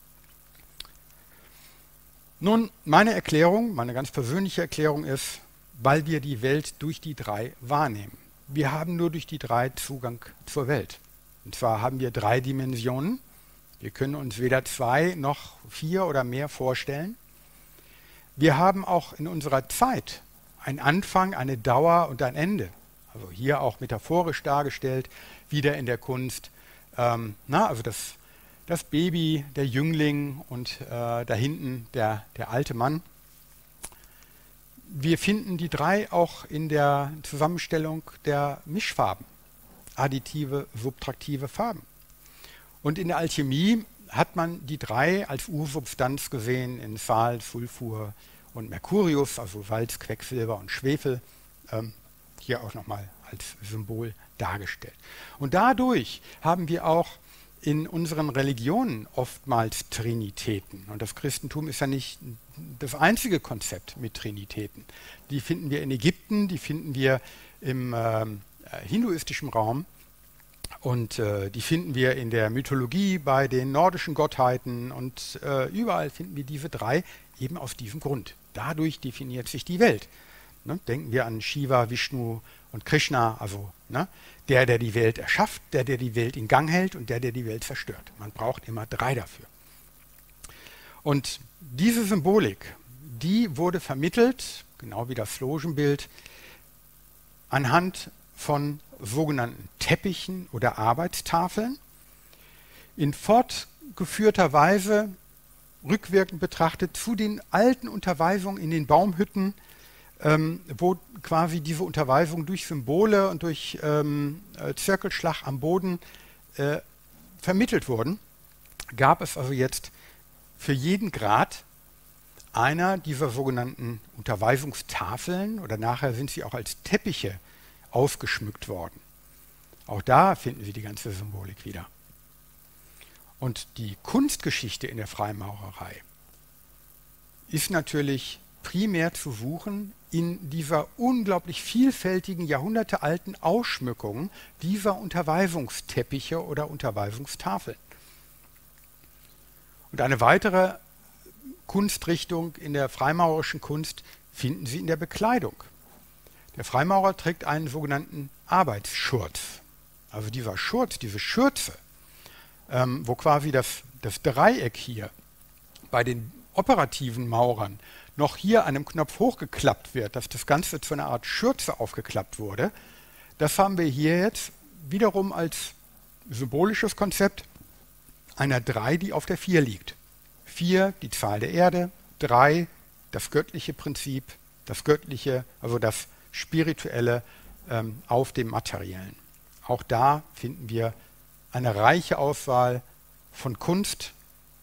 Nun, meine Erklärung, meine ganz persönliche Erklärung ist, weil wir die Welt durch die drei wahrnehmen. Wir haben nur durch die drei Zugang zur Welt. Und zwar haben wir drei Dimensionen. Wir können uns weder zwei noch vier oder mehr vorstellen. Wir haben auch in unserer Zeit einen Anfang, eine Dauer und ein Ende. Also hier auch metaphorisch dargestellt, wieder in der Kunst. Ähm, na, also das, das Baby, der Jüngling und äh, da hinten der, der alte Mann. Wir finden die drei auch in der Zusammenstellung der Mischfarben, additive, subtraktive Farben. Und in der Alchemie hat man die drei als Ursubstanz gesehen in Sal, Sulfur und Mercurius, also Salz, Quecksilber und Schwefel, ähm, hier auch nochmal als Symbol dargestellt. Und dadurch haben wir auch in unseren Religionen oftmals Trinitäten. Und das Christentum ist ja nicht das einzige Konzept mit Trinitäten. Die finden wir in Ägypten, die finden wir im ähm, hinduistischen Raum. Und äh, die finden wir in der Mythologie bei den nordischen Gottheiten und äh, überall finden wir diese drei eben aus diesem Grund. Dadurch definiert sich die Welt. Ne? Denken wir an Shiva, Vishnu und Krishna, also ne? der, der die Welt erschafft, der, der die Welt in Gang hält und der, der die Welt zerstört. Man braucht immer drei dafür. Und diese Symbolik, die wurde vermittelt, genau wie das Logenbild, anhand von sogenannten Teppichen oder Arbeitstafeln, in fortgeführter Weise rückwirkend betrachtet zu den alten Unterweisungen in den Baumhütten, ähm, wo quasi diese Unterweisungen durch Symbole und durch ähm, Zirkelschlag am Boden äh, vermittelt wurden, gab es also jetzt für jeden Grad einer dieser sogenannten Unterweisungstafeln, oder nachher sind sie auch als Teppiche ausgeschmückt worden. Auch da finden Sie die ganze Symbolik wieder. Und die Kunstgeschichte in der Freimaurerei ist natürlich primär zu suchen in dieser unglaublich vielfältigen, jahrhundertealten Ausschmückung dieser Unterweisungsteppiche oder Unterweisungstafeln. Und eine weitere Kunstrichtung in der freimaurerischen Kunst finden Sie in der Bekleidung. Der Freimaurer trägt einen sogenannten Arbeitsschurz. Also dieser Schurz, diese Schürze, ähm, wo quasi das, das Dreieck hier bei den operativen Maurern noch hier an einem Knopf hochgeklappt wird, dass das Ganze zu einer Art Schürze aufgeklappt wurde, das haben wir hier jetzt wiederum als symbolisches Konzept einer drei, die auf der vier liegt. vier, die Zahl der Erde, drei, das göttliche Prinzip, das göttliche, also das Spirituelle ähm, auf dem Materiellen. Auch da finden wir eine reiche Auswahl von Kunst,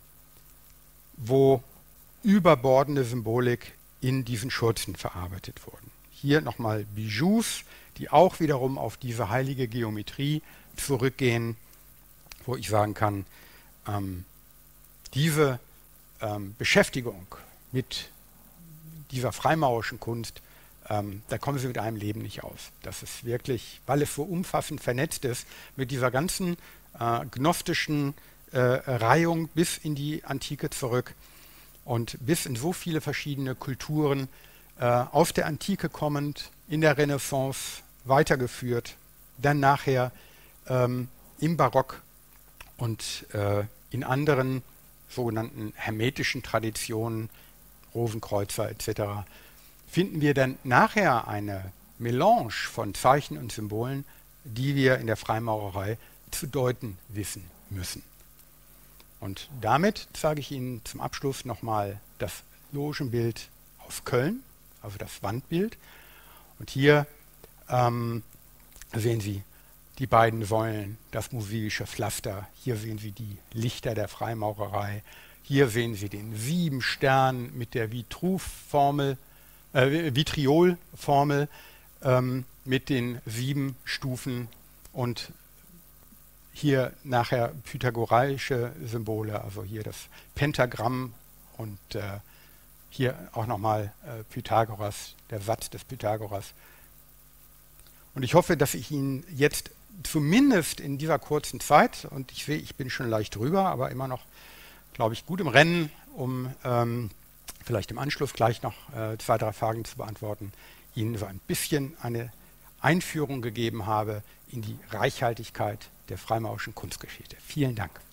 wo überbordende Symbolik in diesen Schürzen verarbeitet wurden. Hier nochmal Bijoux, die auch wiederum auf diese heilige Geometrie zurückgehen, wo ich sagen kann, ähm, diese ähm, Beschäftigung mit dieser freimaurerischen Kunst, ähm, da kommen Sie mit einem Leben nicht aus. Das ist wirklich, weil es so umfassend vernetzt ist, mit dieser ganzen äh, gnostischen äh, Reihung bis in die Antike zurück und bis in so viele verschiedene Kulturen, äh, aus der Antike kommend, in der Renaissance weitergeführt, dann nachher ähm, im Barock und äh, in anderen sogenannten hermetischen Traditionen, Rosenkreuzer et cetera, finden wir dann nachher eine Melange von Zeichen und Symbolen, die wir in der Freimaurerei zu deuten wissen müssen. Und damit zeige ich Ihnen zum Abschluss nochmal das Logenbild aus Köln, also das Wandbild. Und hier ähm, sehen Sie die beiden Säulen, das musische Pflaster. Hier sehen Sie die Lichter der Freimaurerei. Hier sehen Sie den Siebenstern mit der Vitruv-Formel, äh, Vitriol-Formel ähm, mit den sieben Stufen und hier nachher pythagoreische Symbole, also hier das Pentagramm und äh, hier auch nochmal äh, Pythagoras, der Satz des Pythagoras. Und ich hoffe, dass ich Ihnen jetzt zumindest in dieser kurzen Zeit, und ich sehe, ich bin schon leicht drüber, aber immer noch, glaube ich, gut im Rennen, um ähm, vielleicht im Anschluss gleich noch äh, zwei, drei Fragen zu beantworten, Ihnen so ein bisschen eine Einführung gegeben habe in die Reichhaltigkeit der freimaurerischen Kunstgeschichte. Vielen Dank.